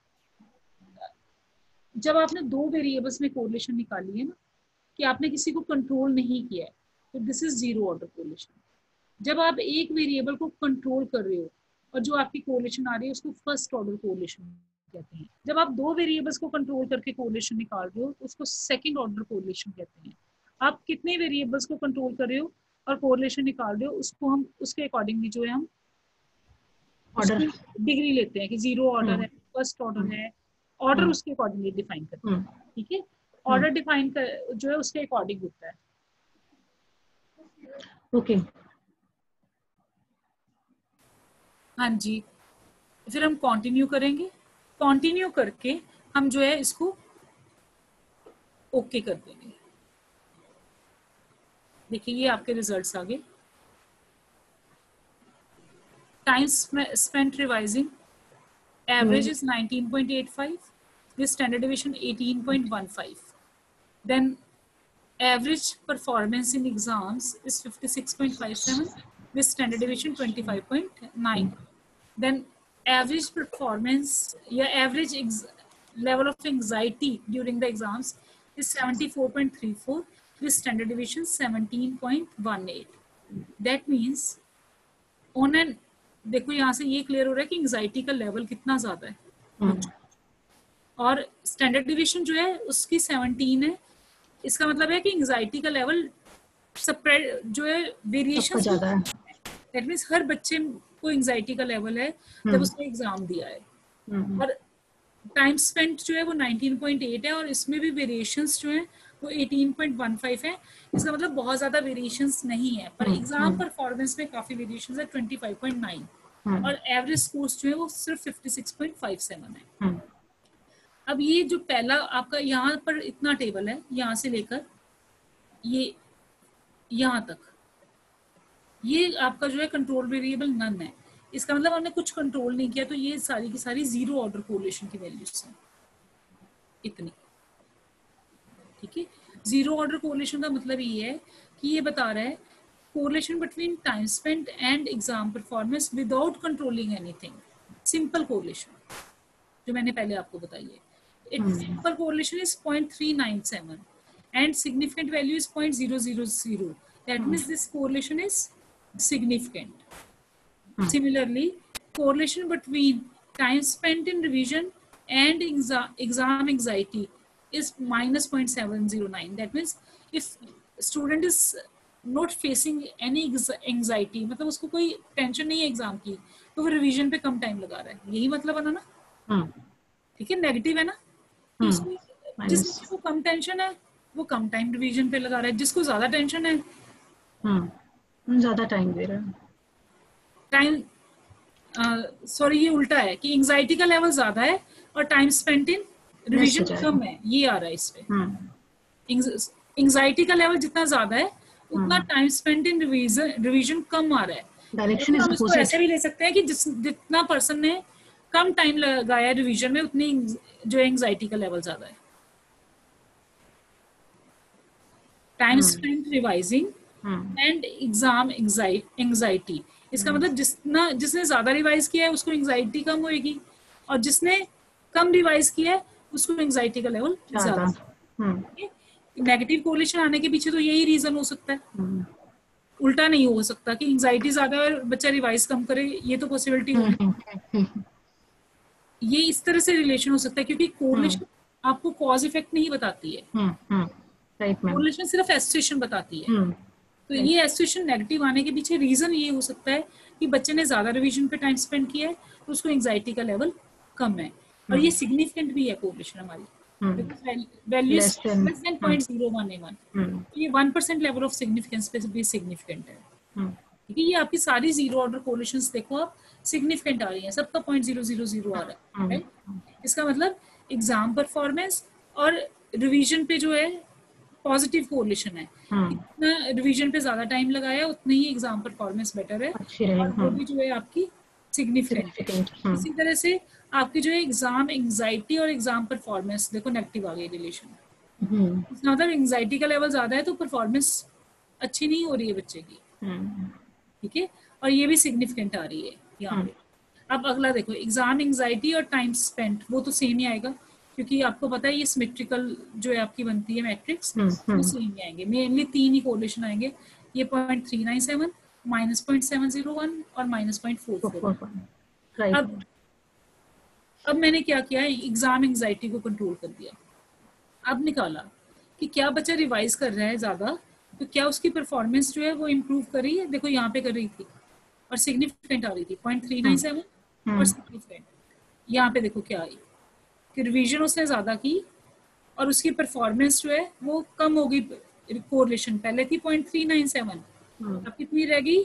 जब आपने दो वेरिएबल्स में कोरिलेशन निकाली है ना, कि आपने किसी को कंट्रोल नहीं किया है, तो this is zero order correlation. जब आप एक वेरिएबल को कंट्रोल कर रहे हो और जो आपकी कोरिलेशन आ रही है उसको फर्स्ट ऑर्डर कोरिलेशन कहते हैं. जब आप दो वेरिएबल्स को कंट्रोल करके कोरिलेशन निकाल रहे हो तो उसको सेकंड ऑर्डर कोरिलेशन कहते हैं. आप कितने वेरिएबल्स को कंट्रोल कर रहे हो और कोरिलेशन निकाल रहे हो, उसको हम उसके अकॉर्डिंगली जो है हम ऑर्डर डिग्री लेते हैं कि जीरो ऑर्डर है, फर्स्ट ऑर्डर है. ऑर्डर उसके अकॉर्डिंगली डिफाइन करते हैं. ठीक है, ऑर्डर डिफाइन कर जो है उसके अकॉर्डिंग होता है. ओके. हाँ जी, फिर हम कंटिन्यू करेंगे. कंटिन्यू करके हम जो है इसको ओके okay कर देंगे. देखिए ये आपके रिजल्ट्स आ गए. Time spent revising average is nineteen point eight five, with standard deviation eighteen point one five. Then average performance in exams is fifty-six point five seven with standard deviation twenty-five point nine. Then average performance, yeah, average ex level of anxiety during the exams is seventy-four point three four with standard deviation seventeen point one eight. That means on an, देखो यहाँ से ये clear हो रहा है कि anxiety का level कितना ज्यादा है. और स्टैंडर्ड डिवीजन जो है उसकी सेवनटीन है. इसका मतलब है कि एंजाइटी का लेवल स्प्रेड जो है वेरिएशन ज्यादा है. दैट मींस हर बच्चे को एंजाइटी का लेवल है जब उसने एग्जाम दिया है. और टाइम स्पेंट जो है वो नाइनटीन पॉइंट एट है और इसमें भी वेरिएशंस जो है वो एटीन पॉइंट वन फाइव है. इसका मतलब बहुत ज्यादा वेरिएशंस नहीं है, पर एग्जाम परफॉर्मेंस में काफी वेरिएशंस है, ट्वेंटी फाइव पॉइंट नाइन. और एवरेज स्कोर्स जो है वो सिर्फ fifty six point five seven है. अब ये जो पहला आपका यहाँ पर इतना टेबल है, यहाँ से लेकर ये यहाँ तक, ये आपका जो है कंट्रोल वेरिएबल नन है, इसका मतलब हमने कुछ कंट्रोल नहीं किया, तो ये सारी की सारी जीरो ऑर्डर कोरिलेशन की वैल्यूज हैं इतनी, ठीक है। जीरो ऑर्डर कोरिलेशन का मतलब ये है कि ये बता रहा है correlation between time spent and exam performance without controlling anything, simple correlation जो मैंने पहले आपको बताई है। It's simple correlation is zero point three nine seven and significant value is zero point zero zero zero. That means this correlation is significant. Hmm. Similarly, correlation between time spent in revision and exa exam anxiety is minus zero point seven zero nine. That means if student is not facing any anxiety, मतलब उसको कोई tension नहीं है exam की, तो वो revision पे कम time लगा रहा है, यही मतलब है ना, ठीक है। नेगेटिव है ना, तो उसको जिसको कम टेंशन है वो कम टाइम रिवीजन पे लगा रहा है, जिसको ज्यादा टेंशन है ज्यादा टाइम दे रहा है। टाइम सॉरी ये उल्टा है कि एंजाइटी का लेवल ज्यादा है और टाइम स्पेंट इन रिवीजन कम है, ये आ रहा है इस पे। एंजाइटी का लेवल जितना ज्यादा है उतना time spent in revision revision कम आ रहा है। Direction is opposite. ऐसे भी ले सकते हैं कि जिस जितना पर्सन ने कम टाइम लगाया रिवीजन में उतनी जो एंजाइटी का लेवल ज्यादा है। Time spent revising and exam anxiety, इसका मतलब जितना जिसने ज्यादा रिवाइज किया है उसको एंजाइटी कम होगी और जिसने कम रिवाइज किया है उसको एंजाइटी का लेवल ज्यादा। नेगेटिव कोरिलेशन आने के पीछे तो यही रीजन हो सकता है, उल्टा नहीं हो सकता कि एंजाइटी ज्यादा है और बच्चा रिवाइज कम करे, ये तो पॉसिबिलिटी होगी। ये इस तरह से रिलेशन हो सकता है क्योंकि कोरिलेशन आपको कॉज इफेक्ट नहीं बताती है, कोरिलेशन सिर्फ एसोसिएशन बताती है। तो ये एसोसिएशन नेगेटिव आने के पीछे रीजन ये हो सकता है कि बच्चे ने ज्यादा रिवीजन पे टाइम स्पेंड किया है तो उसको एंजाइटी का लेवल कम है, और ये सिग्निफिकेंट भी है कोरिलेशन हमारी, value less than zero point zero one one, ये one percent level of significance पे भी सिग्निफिकेंट है, ठीक है। ये आपकी सारी जीरो ऑर्डर कोरिलेशंस देखो आप सिग्निफिकेंट आ रही हैं, सबका zero point zero zero zero आ रहा है, राइट। इसका मतलब एग्जाम परफॉर्मेंस और रिवीजन पे जो है पॉजिटिव कोरिलेशन है, इतना रिवीजन पे ज्यादा टाइम लगाया उतनी ही एग्जाम परफॉर्मेंस बेटर है, और वो भी जो है आपकी सिग्निफिकेंट। इसी तरह से आपकी जो है एग्जाम एंजाइटी और एग्जाम परफॉर्मेंस देखो नेगेटिव आ गई रिलेशन, मतलब एंजाइटी का लेवल ज्यादा है तो परफॉर्मेंस अच्छी नहीं हो रही है बच्चे की, ठीक है, और ये भी सिग्निफिकेंट आ रही है यहाँ पे। अब अगला देखो एग्जाम एंजाइटी और टाइम स्पेंट, वो तो सेम ही आएगा क्योंकि आपको पता है ये सिमेट्रिकल जो है आपकी बनती है मैट्रिक्स, वो सेम ही आएंगे, मेनली तीन ही कोरिलेशन आएंगे, ये point three nine seven minus point seven zero one और माइनस पॉइंट फोर फोर। अब अब मैंने क्या किया है, एग्जाम एंजाइटी को कंट्रोल कर दिया, अब निकाला कि क्या बच्चा रिवाइज कर रहा है ज्यादा तो क्या उसकी परफॉर्मेंस जो है वो इम्प्रूव कर रही है, देखो यहाँ पे कर रही थी और सिग्निफिकेंट आ रही थी पॉइंट थ्री नाइन सेवन और सिग्निफिकेंट, यहाँ पे देखो क्या आई कि रिवीजन उसने ज्यादा की और उसकी परफॉर्मेंस जो है वो कम हो गई, कोरिलेशन पहले थी पॉइंट थ्री नाइन सेवन, अब कितनी रह गई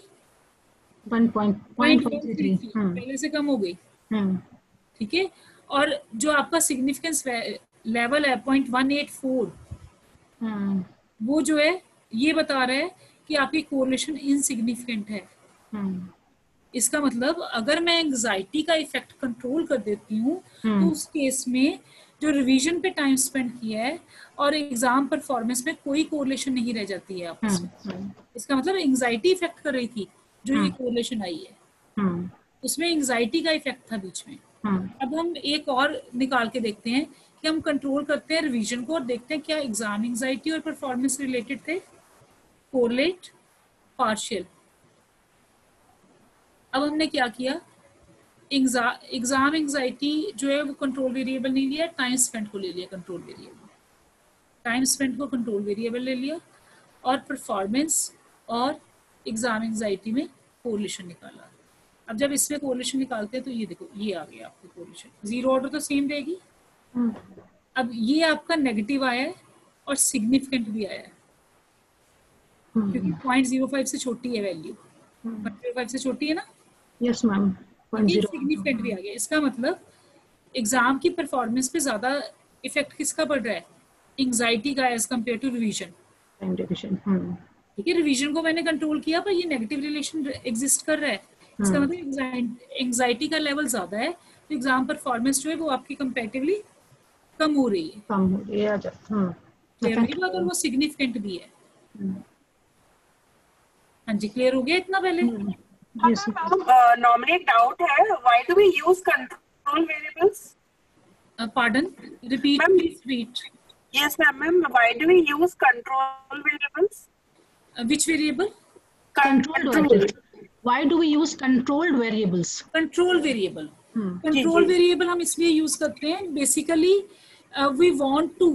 पहले से कम हो गई, ठीक है। और जो आपका सिग्निफिकेंस लेवल है पॉइंट वन एट फोर, वो जो है ये बता रहा है कि आपकी कोरिलेशन इनसिग्निफिकेंट है। इसका मतलब अगर मैं एंजाइटी का इफेक्ट कंट्रोल कर देती हूँ तो उस केस में जो रिवीजन पे टाइम स्पेंड किया है और एग्जाम परफॉर्मेंस में कोई कोरिलेशन नहीं रह जाती है आपस में। इसका मतलब एंजाइटी इफेक्ट कर रही थी जो ये कोरिलेशन आई है, उसमें एंजाइटी का इफेक्ट था बीच में। अब हम एक और निकाल के देखते हैं कि हम कंट्रोल करते हैं रिवीजन को और देखते हैं क्या एग्जाम एंजाइटी और परफॉर्मेंस रिलेटेड थे, कोरिलेट पार्शियल। अब हमने क्या किया, एग्जाम एंजाइटी जो है वो कंट्रोल वेरिएबल नहीं लिया, टाइम स्पेंड को ले लिया कंट्रोल वेरिएबल, टाइम स्पेंड को कंट्रोल वेरिएबल ले लिया और परफॉर्मेंस और एग्जाम एंजाइटी में कोरिलेशन निकाला। अब जब इसमें कोरिलेशन निकालते हैं तो ये देखो ये आ गया आपकी कोरिलेशन, जीरो ऑर्डर तो सेम रहेगी। अब ये आपका नेगेटिव आया है और सिग्निफिकेंट भी आया है क्योंकि पॉइंट जीरो फाइव से छोटी है वैल्यू, पॉइंट जीरो फाइव से छोटी है ना, यस मैम, सिग्निफिकेंट भी आ गया। इसका मतलब एग्जाम की परफॉर्मेंस पे ज्यादा इफेक्ट किसका पड़ रहा है, एंजाइटी का एज कम्पेयर टू रिवीजन, ठीक है, रिवीजन को मैंने कंट्रोल किया पर ये नेगेटिव रिलेशन एग्जिस्ट कर रहा है, इसका मतलब एंजाइटी का लेवल ज्यादा है, तो एग्जाम परफॉर्मेंस जो है वो आपकी कंपैरेटिवली कम हो रही है, कम हो रही है। हाँ, क्लियर हुई बात, और वो सिग्निफिकेंट भी है। हाँ जी, क्लियर हो गया इतना पहले? नॉर्मली एक डाउट है, why do we use control variables? Pardon, repeat Ma'am. Please repeat. Yes, ma'am. Ma'am, why do we use control variables? Which variable? Controlled variables. Why do we use controlled variables? Control variable. Hmm. Control variable हम इसलिए use करते हैं, basically we want to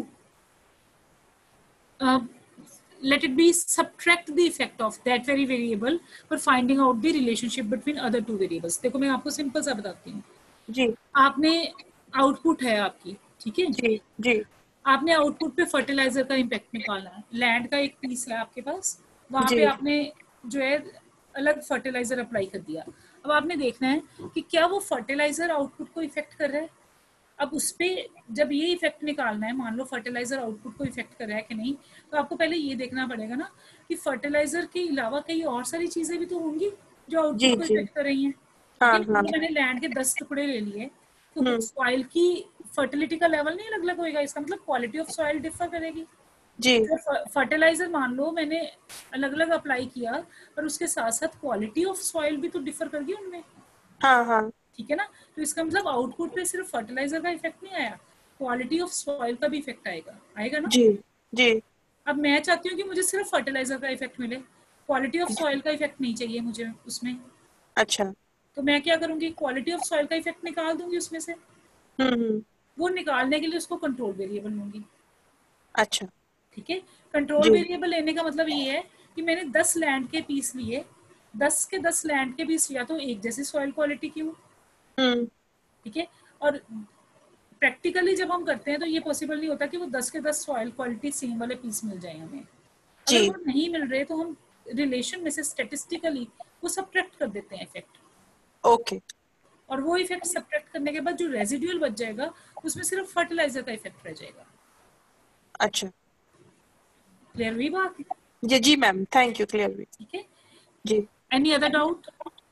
let it be subtract the effect of that very variable for finding out the relationship between other two variables। देखो मैं आपको simple सा बताती हूँ जी। आपने आउटपुट है आपकी, ठीक है जी जी। आपने आउटपुट पे फर्टिलाइजर का इम्पैक्ट निकालना है, लैंड का एक पीस है आपके पास, वहां पे आपने जो है अलग फर्टिलाइजर अप्लाई कर दिया। अब आपने देखना है कि क्या वो फर्टिलाइजर आउटपुट को इफेक्ट कर रहा है। अब उस पे जब ये इफेक्ट निकालना है, मान लो फर्टिलाइजर आउटपुट को इफेक्ट कर रहा है कि नहीं, तो आपको पहले ये देखना पड़ेगा ना कि फर्टिलाइजर के अलावा कई और सारी चीजें भी तो होंगी जो आउटपुट को इफेक्ट कर रही हैं। हाँ, हाँ, मैंने लैंड के दस टुकड़े ले लिए, तो सॉइल की फर्टिलिटी का लेवल नहीं अलग अलग होएगा, इसका मतलब क्वालिटी ऑफ सॉइल डिफर करेगी जी। फर्टिलाइजर मान लो मैंने अलग अलग अप्लाई किया, पर उसके साथ साथ क्वालिटी ऑफ सॉइल भी तो डिफर करगी उनमें। हाँ हाँ, ठीक है ना, तो इसका मतलब आउटपुट पे सिर्फ फर्टिलाइजर का इफेक्ट नहीं आया, क्वालिटी ऑफ सॉइल का भी इफेक्ट आएगा, आएगा ना जी जी। अब मैं चाहती हूँ कि मुझे सिर्फ फर्टिलाइजर का इफेक्ट मिले, क्वालिटी ऑफ सॉइल का इफेक्ट नहीं चाहिए मुझे उसमें। अच्छा, तो मैं क्या करूंगी, क्वालिटी ऑफ सॉइल का इफेक्ट निकाल दूंगी उसमें से। हम्म वो निकालने के लिए उसको कंट्रोल वेरिएबल लूंगी। अच्छा, ठीक है, कंट्रोल वेरिएबल लेने का मतलब ये है कि मैंने दस लैंड के पीस लिए, दस के दस लैंड के पीस लिया तो एक जैसी सॉइल क्वालिटी की हो। ठीक है, और प्रैक्टिकली जब हम करते हैं तो ये पॉसिबल नहीं होता कि वो दस के दस सॉइल क्वालिटी सेम वाले पीस मिल जाए हमें। अगर वो नहीं मिल रहे तो हम रिलेशन में से स्टैटिस्टिकली वो सब्ट्रैक्ट कर देते हैं इफेक्ट। ओके। और वो इफेक्ट सब्ट्रैक्ट करने के बाद जो रेजिडुअल बच जाएगा उसमें सिर्फ फर्टिलाइजर का इफेक्ट रह जाएगा। अच्छा, क्लियर हुई बात? जी जी मैम, थैंक यू, क्लियर हुई। ठीक है जी। Any other doubt?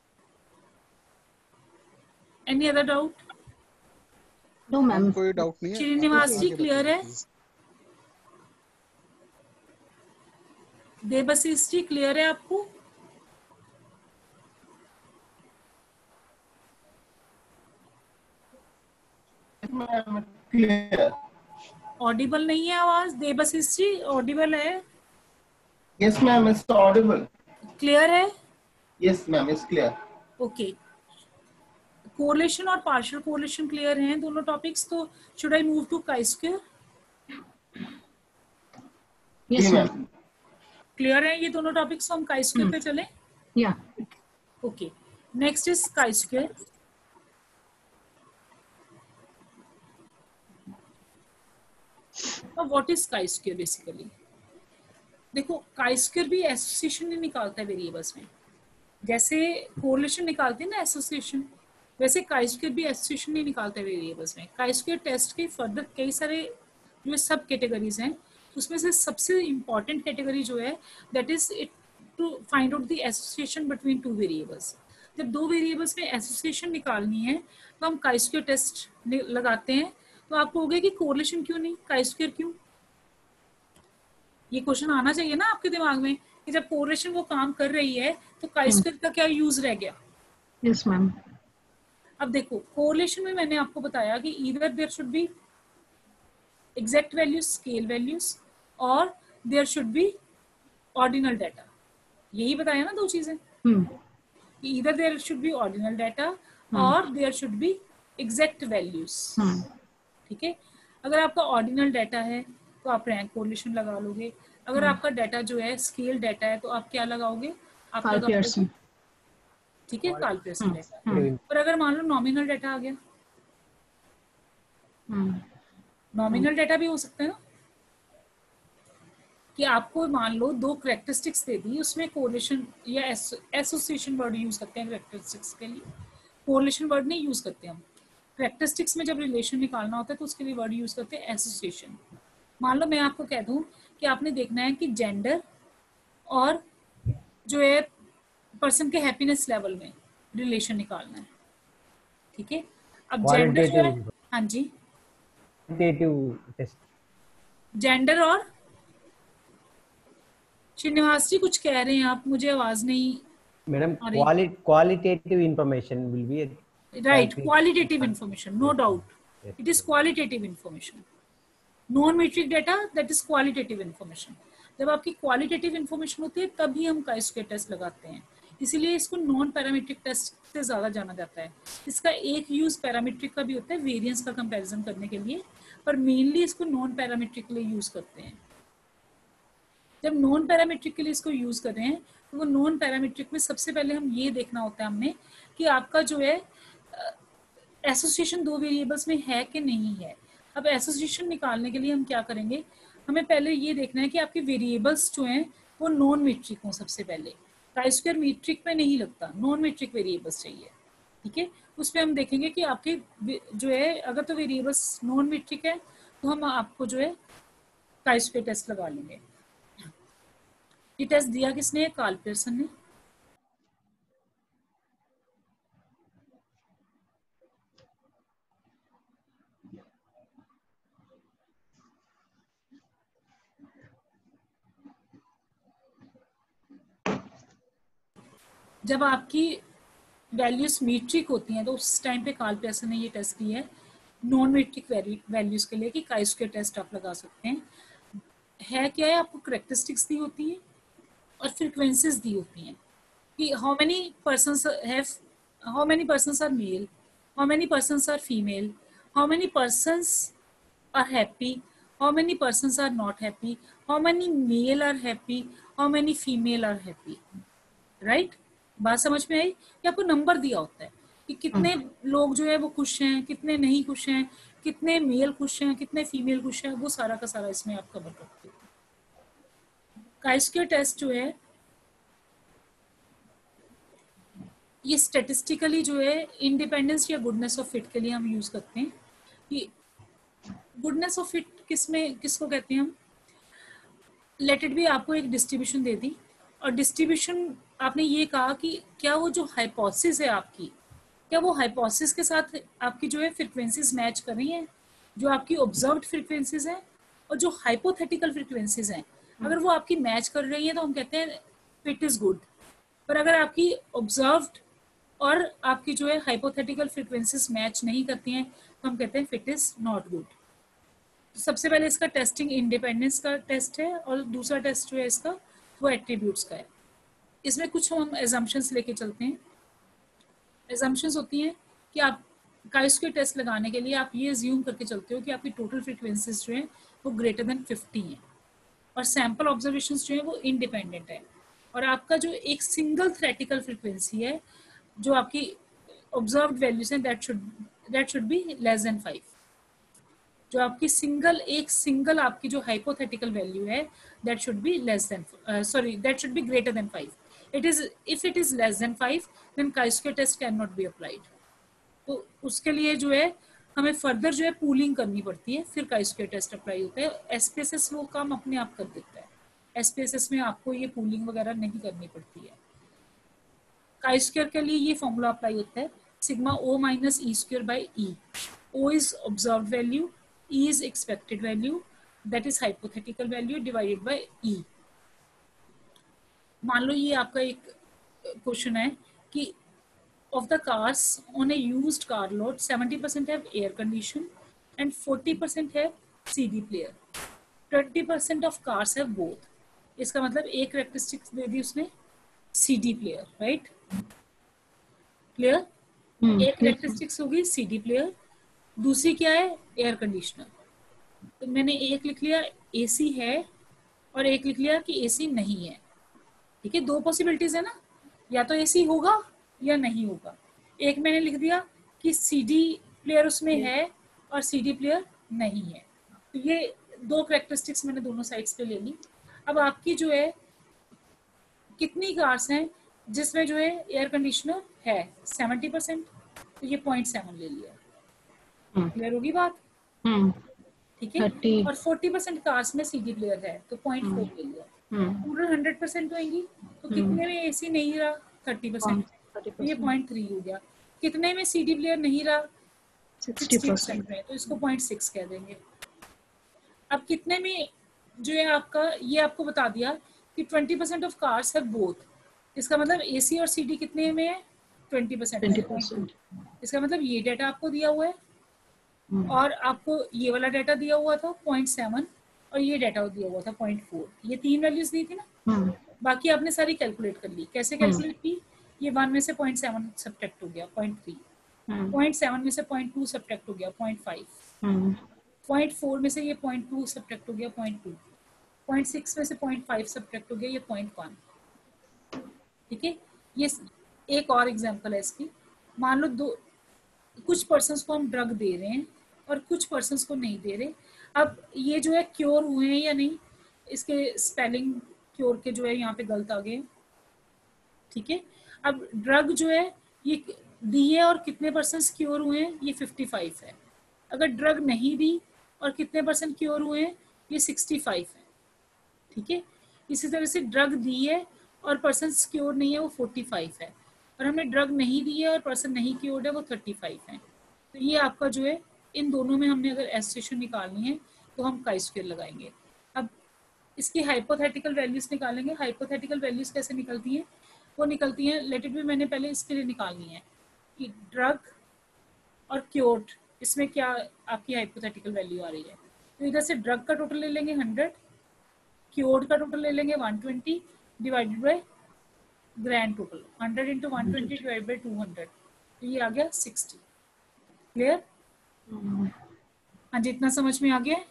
Any other doubt? No ma'am, कोई डाउट नहीं है। श्रीनिवास जी क्लियर है? देवशीष जी क्लियर है आपको? क्लियर। ऑडिबल नहीं है आवाज देवशीष जी, ऑडिबल है? Yes ma'am, it's audible. Clear है? Yes ma'am, it's clear. Okay, correlation और पार्शियल कोरिलेशन क्लियर हैं दोनों टॉपिक्स, तो should I move to chi square? Yes ma'am, clear है ये दोनों टॉपिक्स, तो हम काई स्क्वायर पे चलें। या okay, next is chi square. अब what is chi square basically? देखो, काई स्क्वायर भी एसोसिएशन नहीं निकालता है वेरिएबल्स में, जैसे कोरिलेशन निकालते हैं ना एसोसिएशन, वैसे काई स्क्वायर भी एसोसिएशन नहीं निकालता है वेरिएबल्स में। काई स्क्वायर टेस्ट के फर्दर कई सारे जो सब कैटेगरीज हैं, उसमें से सबसे इंपॉर्टेंट कैटेगरी जो है that is it to find out the association between two variables. जब दो वेरिएबल्स में एसोसिएशन निकालनी है तो हम काई स्क्वायर टेस्ट लगाते हैं। तो आपको हो गया कि कोरिलेशन क्यों नहीं, काई स्क्वायर क्यों? ये क्वेश्चन आना चाहिए ना आपके दिमाग में कि जब कोरिलेशन वो काम कर रही है तो काई स्क्वायर का क्या यूज रह गया? Yes ma'am. अब देखो, कोरिलेशन में मैंने आपको बताया कि either there should be exact values, scale values, और there should be ordinal data. यही बताया ना दो चीजें, either there should be ordinal data और there should be exact values. ठीक है, अगर आपका ऑर्डिनल डाटा है तो आप रैंक कोरिलेशन लगा लोगे, अगर आपका डाटा जो है स्केल डाटा है तो आप क्या लगाओगे? आप लगाओगे, ठीक है, काल पियर्सन डाटा। पर अगर मान लो नॉमिनल डाटा आ गया, नॉमिनल डाटा भी हो सकता है ना, कि आपको मान लो दो करेक्टरिस्टिक्स दे दी, उसमें कोरिलेशन या एसोसिएशन वर्ड यूज करते हैं करेक्टरिस्टिक्स के लिए, कोरिलेशन वर्ड नहीं यूज करते हम। करेक्टरिस्टिक्स में जब रिलेशन निकालना होता है तो उसके लिए वर्ड यूज करते हैं एसोसिएशन। मान लो मैं आपको कह दूं कि आपने देखना है कि जेंडर और जो है पर्सन के हैप्पीनेस लेवल में रिलेशन निकालना है, ठीक है। अब जेंडर जो है, हाँ जी, क्वालिटेटिव टेस्ट, जेंडर और श्रीनिवास जी कुछ कह रहे हैं आप, मुझे आवाज नहीं मैडम। आ रही। Qualitative information will be right, qualitative information, no doubt, it is qualitative information. Non metric data that is qualitative information. जब आपकी क्वालिटेटिव इंफॉर्मेशन होती है तभी हम काई स्क्वायर टेस्ट लगाते हैं, इसीलिए इसको नॉन पैरामीट्रिक टेस्ट से ज्यादा जाना जाता है। इसका एक यूज पैरामीट्रिक का भी होता है वेरिएंस का कंपैरिजन करने के लिए, पर मेनली इसको नॉन पैरामीट्रिक के लिए यूज करते हैं। जब नॉन पैरामीट्रिक के लिए इसको यूज कर रहे हैं तो वो नॉन पैरामीट्रिक में सबसे पहले हम ये देखना होता है हमने कि आपका जो है एसोसिएशन दो वेरिएबल्स में है कि नहीं है। अब एसोसिएशन निकालने के लिए हम क्या करेंगे, हमें पहले ये देखना है कि आपके वेरिएबल्स जो हैं वो नॉन मीट्रिक हों। सबसे पहले काई स्क्वायर मीट्रिक में नहीं लगता, नॉन मीट्रिक वेरिएबल्स चाहिए, ठीक है। उस पर हम देखेंगे कि आपके जो है अगर तो वेरिएबल्स नॉन मीट्रिक है तो हम आपको जो है काई स्क्वायर टेस्ट लगा लेंगे। ये टेस्ट दिया किसने, कार्ल पियर्सन ने। जब आपकी वैल्यूज मीट्रिक होती हैं तो उस टाइम पे कार्ल पियर्सन ने ये टेस्ट दिया है नॉन मीट्रिक वैल्यूज के लिए कि काई स्क्वायर टेस्ट आप लगा सकते हैं। है क्या है, आपको करेक्टरिस्टिक्स दी होती है और फ्रीक्वेंसीज दी होती हैं कि how many persons have, how many persons are male, how many persons are female, how many persons are happy, how many persons are not happy, how many male are happy, how many female are happy. Right, बात समझ में आई? कि आपको number दिया होता है कि कितने लोग जो है वो खुश हैं, कितने नहीं खुश हैं, कितने मेल खुश हैं, कितने फीमेल खुश हैं, वो सारा का सारा इसमें आप कवर करते हो। काई स्क्वायर टेस्ट जो है ये स्टैटिस्टिकली जो है इंडिपेंडेंस या गुडनेस ऑफ फिट के लिए हम यूज करते हैं। कि गुडनेस ऑफ फिट किसमें किसको कहते हैं हम, लेट इट बी आपको एक डिस्ट्रीब्यूशन दे दी और डिस्ट्रीब्यूशन आपने ये कहा कि क्या वो जो हाइपोथेसिस है आपकी, क्या वो हाइपोथेसिस के साथ आपकी जो है फ्रीक्वेंसीज मैच कर रही हैं, जो आपकी ऑब्जर्व्ड फ्रीक्वेंसीज हैं और जो हाइपोथेटिकल फ्रीक्वेंसीज हैं, अगर वो आपकी मैच कर रही है तो हम कहते हैं फिट इज गुड। पर अगर आपकी ऑब्जर्व्ड और आपकी जो है हाइपोथेटिकल फ्रीक्वेंसीज मैच नहीं करती हैं तो हम कहते हैं फिट इज नॉट गुड। सबसे पहले इसका टेस्टिंग इंडिपेंडेंस का टेस्ट है और दूसरा टेस्ट जो है इसका वो एट्रीब्यूट्स का है। इसमें कुछ हम एजम्पशंस लेके चलते हैं। एजम्पशंस होती हैं कि आप काई स्क्वायर टेस्ट लगाने के लिए आप ये अज्यूम करके चलते हो कि आपकी टोटल फ्रीक्वेंसीज जो है वो ग्रेटर देन फिफ्टी हैं और सैम्पल ऑब्जर्वेशंस जो है वो इंडिपेंडेंट है और आपका जो एक सिंगल थ्रेटिकल फ्रीक्वेंसी है जो आपकी ऑब्जर्व्ड वैल्यूज हैं that should that should be less than five. जो आपकी सिंगल एक सिंगल आपकी जो हाइपोथेटिकल वैल्यू है that should be less than sorry that should be greater than five. It is if it is less than five then chi square test can not be applied. तो उसके लिए जो है हमें further जो है pooling करनी पड़ती है, फिर काई स्क्वायर टेस्ट अप्लाई होता है। एसपीएसएस वो काम अपने आप कर देता है, एसपीएसएस में आपको ये पूलिंग वगैरह नहीं करनी पड़ती है। काई स्क्वायर के लिए ये फॉर्मूला अप्लाई होता है sigma O minus E square by E. O is observed value, E is expected value, that is hypothetical value divided by E। मान लो ये आपका एक क्वेश्चन है कि of the cars on a used car lot seventy percent have air condition and forty percent have C D player, twenty percent of cars have both। इसका मतलब एक characteristics दे दी उसने C D player, right? Clear? एक characteristics होगी C D player, दूसरी क्या है air conditioner. तो मैंने एक लिख लिया एसी है और एक लिख लिया कि एसी नहीं है। ठीक है, दो पॉसिबिलिटीज है ना, या तो एसी होगा या नहीं होगा। एक मैंने लिख दिया कि सीडी प्लेयर उसमें है और सीडी प्लेयर नहीं है। तो ये दो कैरेक्टरिस्टिक्स मैंने दोनों साइड्स पे ले ली। अब आपकी जो है कितनी कार्स हैं जिसमें जो है एयर कंडीशनर है सेवेंटी परसेंट, तो ये पॉइंट सेवन ले लिया। क्लियर होगी बात? ठीक है। और फोर्टी परसेंट कार्स में सीडी प्लेयर है तो पॉइंट फोर ले लिया। पूरा हंड्रेड परसेंट होंगी, तो कितने में एसी नहीं रहा, थर्टी परसेंट, तो ये पॉइंट थ्री हो गया। कितने में सीडी प्लेयर नहीं रहा, सिक्सटी परसेंट में, तो इसको पॉइंट सिक्स कह देंगे। अब कितने में जो है आपका, ये आपको बता दिया कि ट्वेंटी परसेंट ऑफ कार्स है बोथ, इसका मतलब एसी और सीडी कितने में है, ट्वेंटी परसेंट। इसका मतलब ये डाटा आपको दिया हुआ है, और आपको ये वाला डाटा दिया हुआ था पॉइंट सेवन, और ये डाटा दिया हुआ था पॉइंट फोर, ये तीन वैल्यूज दी थी ना। बाकी आपने सारी कैलकुलेट कर ली। कैसे कैलकुलेट की, ये वन में से पॉइंट सेवन सब्ट्रैक्ट हो गया, पॉइंट थ्री, पॉइंट सेवन में से पॉइंट टू सब्ट्रैक्ट हो गया, पॉइंट फाइव, पॉइंट फोर में से ये पॉइंट टू सब्ट्रैक्ट हो गया, पॉइंट टू, पॉइंट सिक्स में से पॉइंट फाइव सब्ट्रैक्ट हो गया, ये पॉइंट वन। ठीक है, ये एक और एग्जांपल है इसकी। मान लो दो कुछ पर्सन्स को हम ड्रग दे रहे हैं और कुछ पर्सन्स को नहीं दे रहे। अब ये जो है क्योर हुए हैं या नहीं, इसके स्पेलिंग क्योर के जो है यहाँ पे गलत आ गए। ठीक है, अब ड्रग जो है ये दी है और कितने परसेंट क्योर हुए हैं, ये फिफ्टी फाइव है। अगर ड्रग नहीं दी और कितने परसेंट क्योर हुए हैं, ये सिक्सटी फाइव है। ठीक है, इसी तरह से ड्रग दी है और पर्सन क्योर नहीं है, वो फोर्टी फाइव है, और हमने ड्रग नहीं दी है और पर्सन नहीं क्योर्ड है, वो थर्टी फाइव है। तो ये आपका जो है, इन दोनों में हमने अगर एसोसिएशन निकालनी है तो हम काई स्क्वायर लगाएंगे। अब इसकी हाइपोथेटिकल वैल्यूज निकालेंगे। हाइपोथेटिकल वैल्यूज कैसे निकलती हैं, वो निकलती हैं, लेट इट बी, मैंने पहले इसके लिए निकालनी है कि ड्रग और क्योर्ड, इसमें क्या आपकी हाइपोथेटिकल वैल्यू आ रही है। तो इधर से ड्रग का टोटल ले लेंगे हंड्रेड, क्योर्ड का टोटल ले लेंगे one twenty divided by grand total, hundred into one twenty divide by two hundred, तो ये आ गया सिक्सटी। क्लियर? हाँ जी, इतना समझ में आ गया?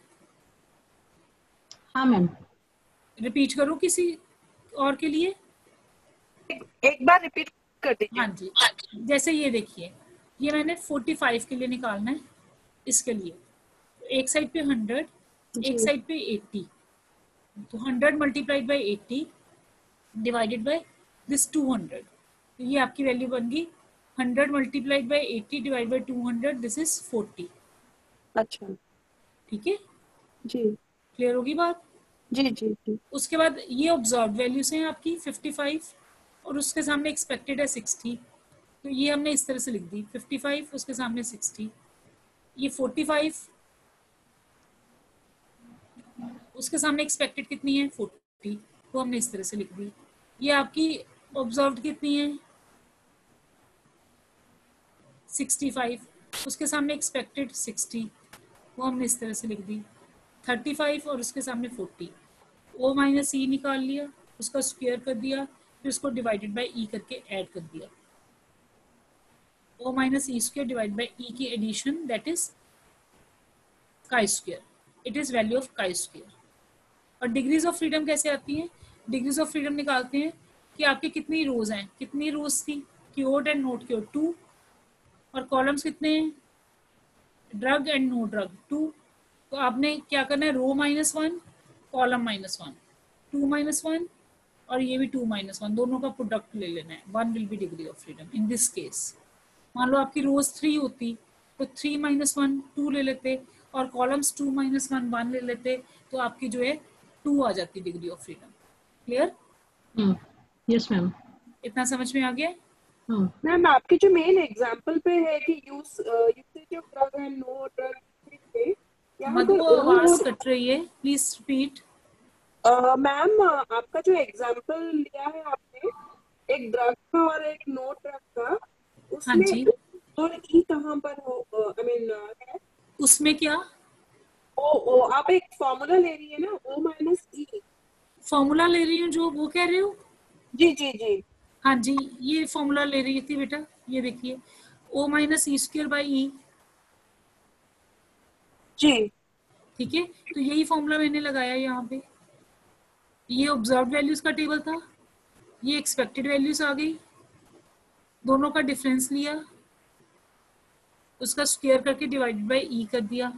हाँ मैम। रिपीट करूँ किसी और के लिए? एक, एक बार रिपीट कर दीजिए। हाँ जी, जैसे ये देखिए, ये मैंने फोर्टी फाइव के लिए निकालना है। इसके लिए एक साइड पे हंड्रेड, एक साइड पे एट्टी, तो hundred multiplied by eighty divided by this two hundred, तो ये आपकी वैल्यू बन गई hundred multiplied by eighty divide by two hundred, this is forty. अच्छा, ठीक है जी, क्लियर होगी बात? जी जी जी। उसके बाद ये ऑब्जर्व वैल्यूज हैं आपकी फिफ्टी फाइव, और उसके सामने एक्सपेक्टेड है सिक्सटी, तो ये हमने इस तरह से लिख दी, फिफ्टी फाइव उसके सामने सिक्सटी, ये फोर्टी फाइव उसके सामने एक्सपेक्टेड कितनी है, फोर्टी, वो हमने इस तरह से लिख दी। ये आपकी ऑब्जर्व्ड कितनी है, सिक्सटी फाइव, उसके सामने एक्सपेक्टेड सिक्सटी, वो हमने इस तरह से लिख दी। थर्टी फाइव और उसके सामने फोर्टी, ओ माइनस ई निकाल लिया, उसका स्क्वायर कर दिया, फिर उसको डिवाइडेड बाय ई करके ऐड कर दिया। O minus E square divide by E की addition, that is chi square, it is value of chi square. और डिग्रीज ऑफ फ्रीडम कैसे आती हैं? डिग्रीज ऑफ फ्रीडम निकालते हैं कि आपके कितनी रोज हैं, कितनी रोज थी, cured and not cured two, और कॉलम्स कितने हैं, drug and no drug two. तो आपने क्या करना है, row minus one, column minus one, two minus one, और ये भी टू माइनस वन, दोनों का प्रोडक्ट ले लेना है। One will be degree of freedom in this case. मान लो आपकी रोज थ्री होती तो थ्री माइनस वन टू ले लेते, और columns two minus one one ले लेते, तो आपकी जो है टू आ जाती degree of freedom. Clear? Yes ma'am. इतना समझ में आ गया? मैम आपके जो मेन एग्जांपल पे है कि use usage of drug and no drug पे, मधु आवाज कट रही है, प्लीज रिपीट। मैम आपका जो एग्जांपल लिया है आपने, एक ड्रग का और एक नो ड्रग का, उसमें हाँ जी, और ई कहाँ पर हो, आई मीन है उसमें क्या? ओ ओ आप एक फॉर्मूला ले रही है ना, ओ माइनस ई। फॉर्मूला ले रही हूँ जो, वो कह रहे हो? जी जी जी। हाँ जी, ये फॉर्मूला ले रही थी बेटा, ये देखिए, O minus E square by E. जी ठीक है, तो यही फॉर्मूला मैंने लगाया यहाँ पे। ये ऑब्जर्व वैल्यूज का टेबल था, ये एक्सपेक्टेड वैल्यूज आ गई, दोनों का डिफरेंस लिया, उसका स्क्वायर करके डिवाइडेड बाय ई कर दिया।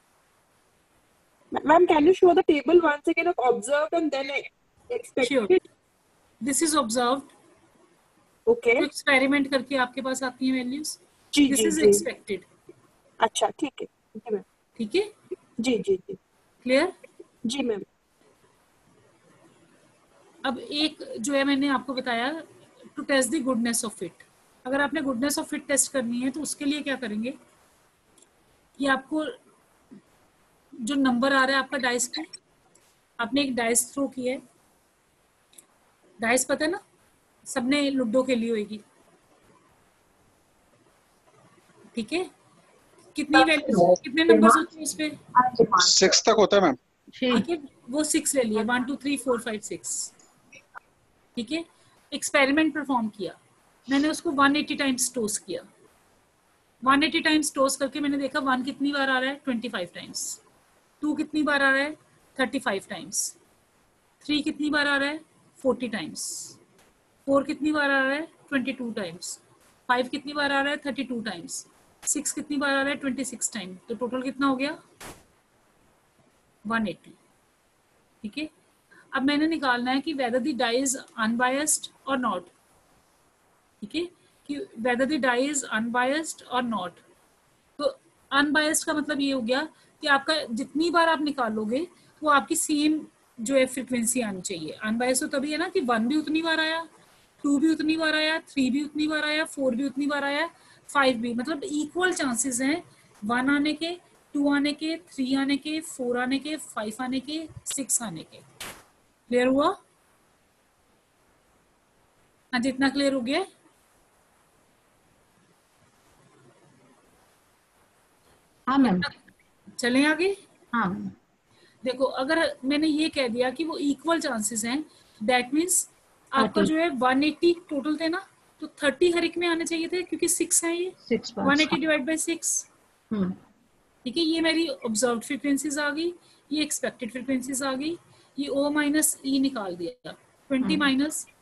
Ma'am can you show the table once again of observed and then expected? This is observed, okay, experiment करके आपके पास आती हैं वैल्यूज, जी दिस जी इज जी। एक्सपेक्टेड। अच्छा ठीक है, ठीक है मैम। ठीक है, जी जी जी। क्लियर? जी मैम। अब एक जो है मैंने आपको बताया to test the goodness of fit. अगर आपने गुडनेस ऑफ फिट टेस्ट करनी है तो उसके लिए क्या करेंगे कि आपको जो नंबर आ रहा है आपका डाइस पे, आपने एक डाइस थ्रो किया है, डाइस पता है ना, सबने लूडो खेली होगी, ठीक है? कितनी वैल्यू, कितने नंबर्स होते हैं उस पे? सिक्स तक होता है मैम। ठीक है, वो सिक्स ले लिए, one two three four five six, ठीक है? एक्सपेरिमेंट परफॉर्म किया, मैंने उसको वन एटी टाइम्स टोस किया, वन एटी टाइम्स टोस करके मैंने देखा वन कितनी बार आ रहा है, ट्वेंटी फाइव टाइम्स, टू कितनी बार आ रहा है, थर्टी फाइव टाइम्स, थ्री कितनी बार आ रहा है, फोर्टी टाइम्स, फोर कितनी बार आ रहा है, ट्वेंटी टू टाइम्स, फाइव कितनी बार आ रहा है, थर्टी टू टाइम्स, सिक्स कितनी बार आ रहा है, ट्वेंटी सिक्स टाइम, तो टोटल कितना हो गया, वन एटी, ठीक है? अब मैंने निकालना है कि whether the die is unbiased or not, ठीक है? कि whether the die is unbiased or not. तो अनबायस्ड का मतलब ये हो गया कि आपका जितनी बार आप निकालोगे वो आपकी सेम जो है फ्रिक्वेंसी आनी चाहिए। अनबायस्ड तो तभी है ना कि वन भी उतनी बार आया, टू भी उतनी बार आया, थ्री भी उतनी बार आया, फोर भी उतनी बार आया, फाइव भी, मतलब इक्वल चांसेस हैं वन आने के, टू आने के, थ्री आने के, फोर आने के, फाइव आने के, सिक्स आने के। क्लियर हुआ? हाँ जी, इतना क्लियर हो गया? हाँ मैम। चलें आगे? हाँ देखो, अगर मैंने ये कह दिया कि वो इक्वल चांसेस हैं, दैट मीन्स आपका जो है वन एटी टोटल थे ना, तो थर्टी हर एक में आने चाहिए थे क्योंकि सिक्स है ये, one eighty divide by six, ठीक है? ये मेरी ऑब्जर्व्ड फ्रीक्वेंसीज आ गई, ये एक्सपेक्टेड फ्रीक्वेंसीज आ गई, ये ओ माइनस ई निकाल दिया, ट्वेंटी माइनस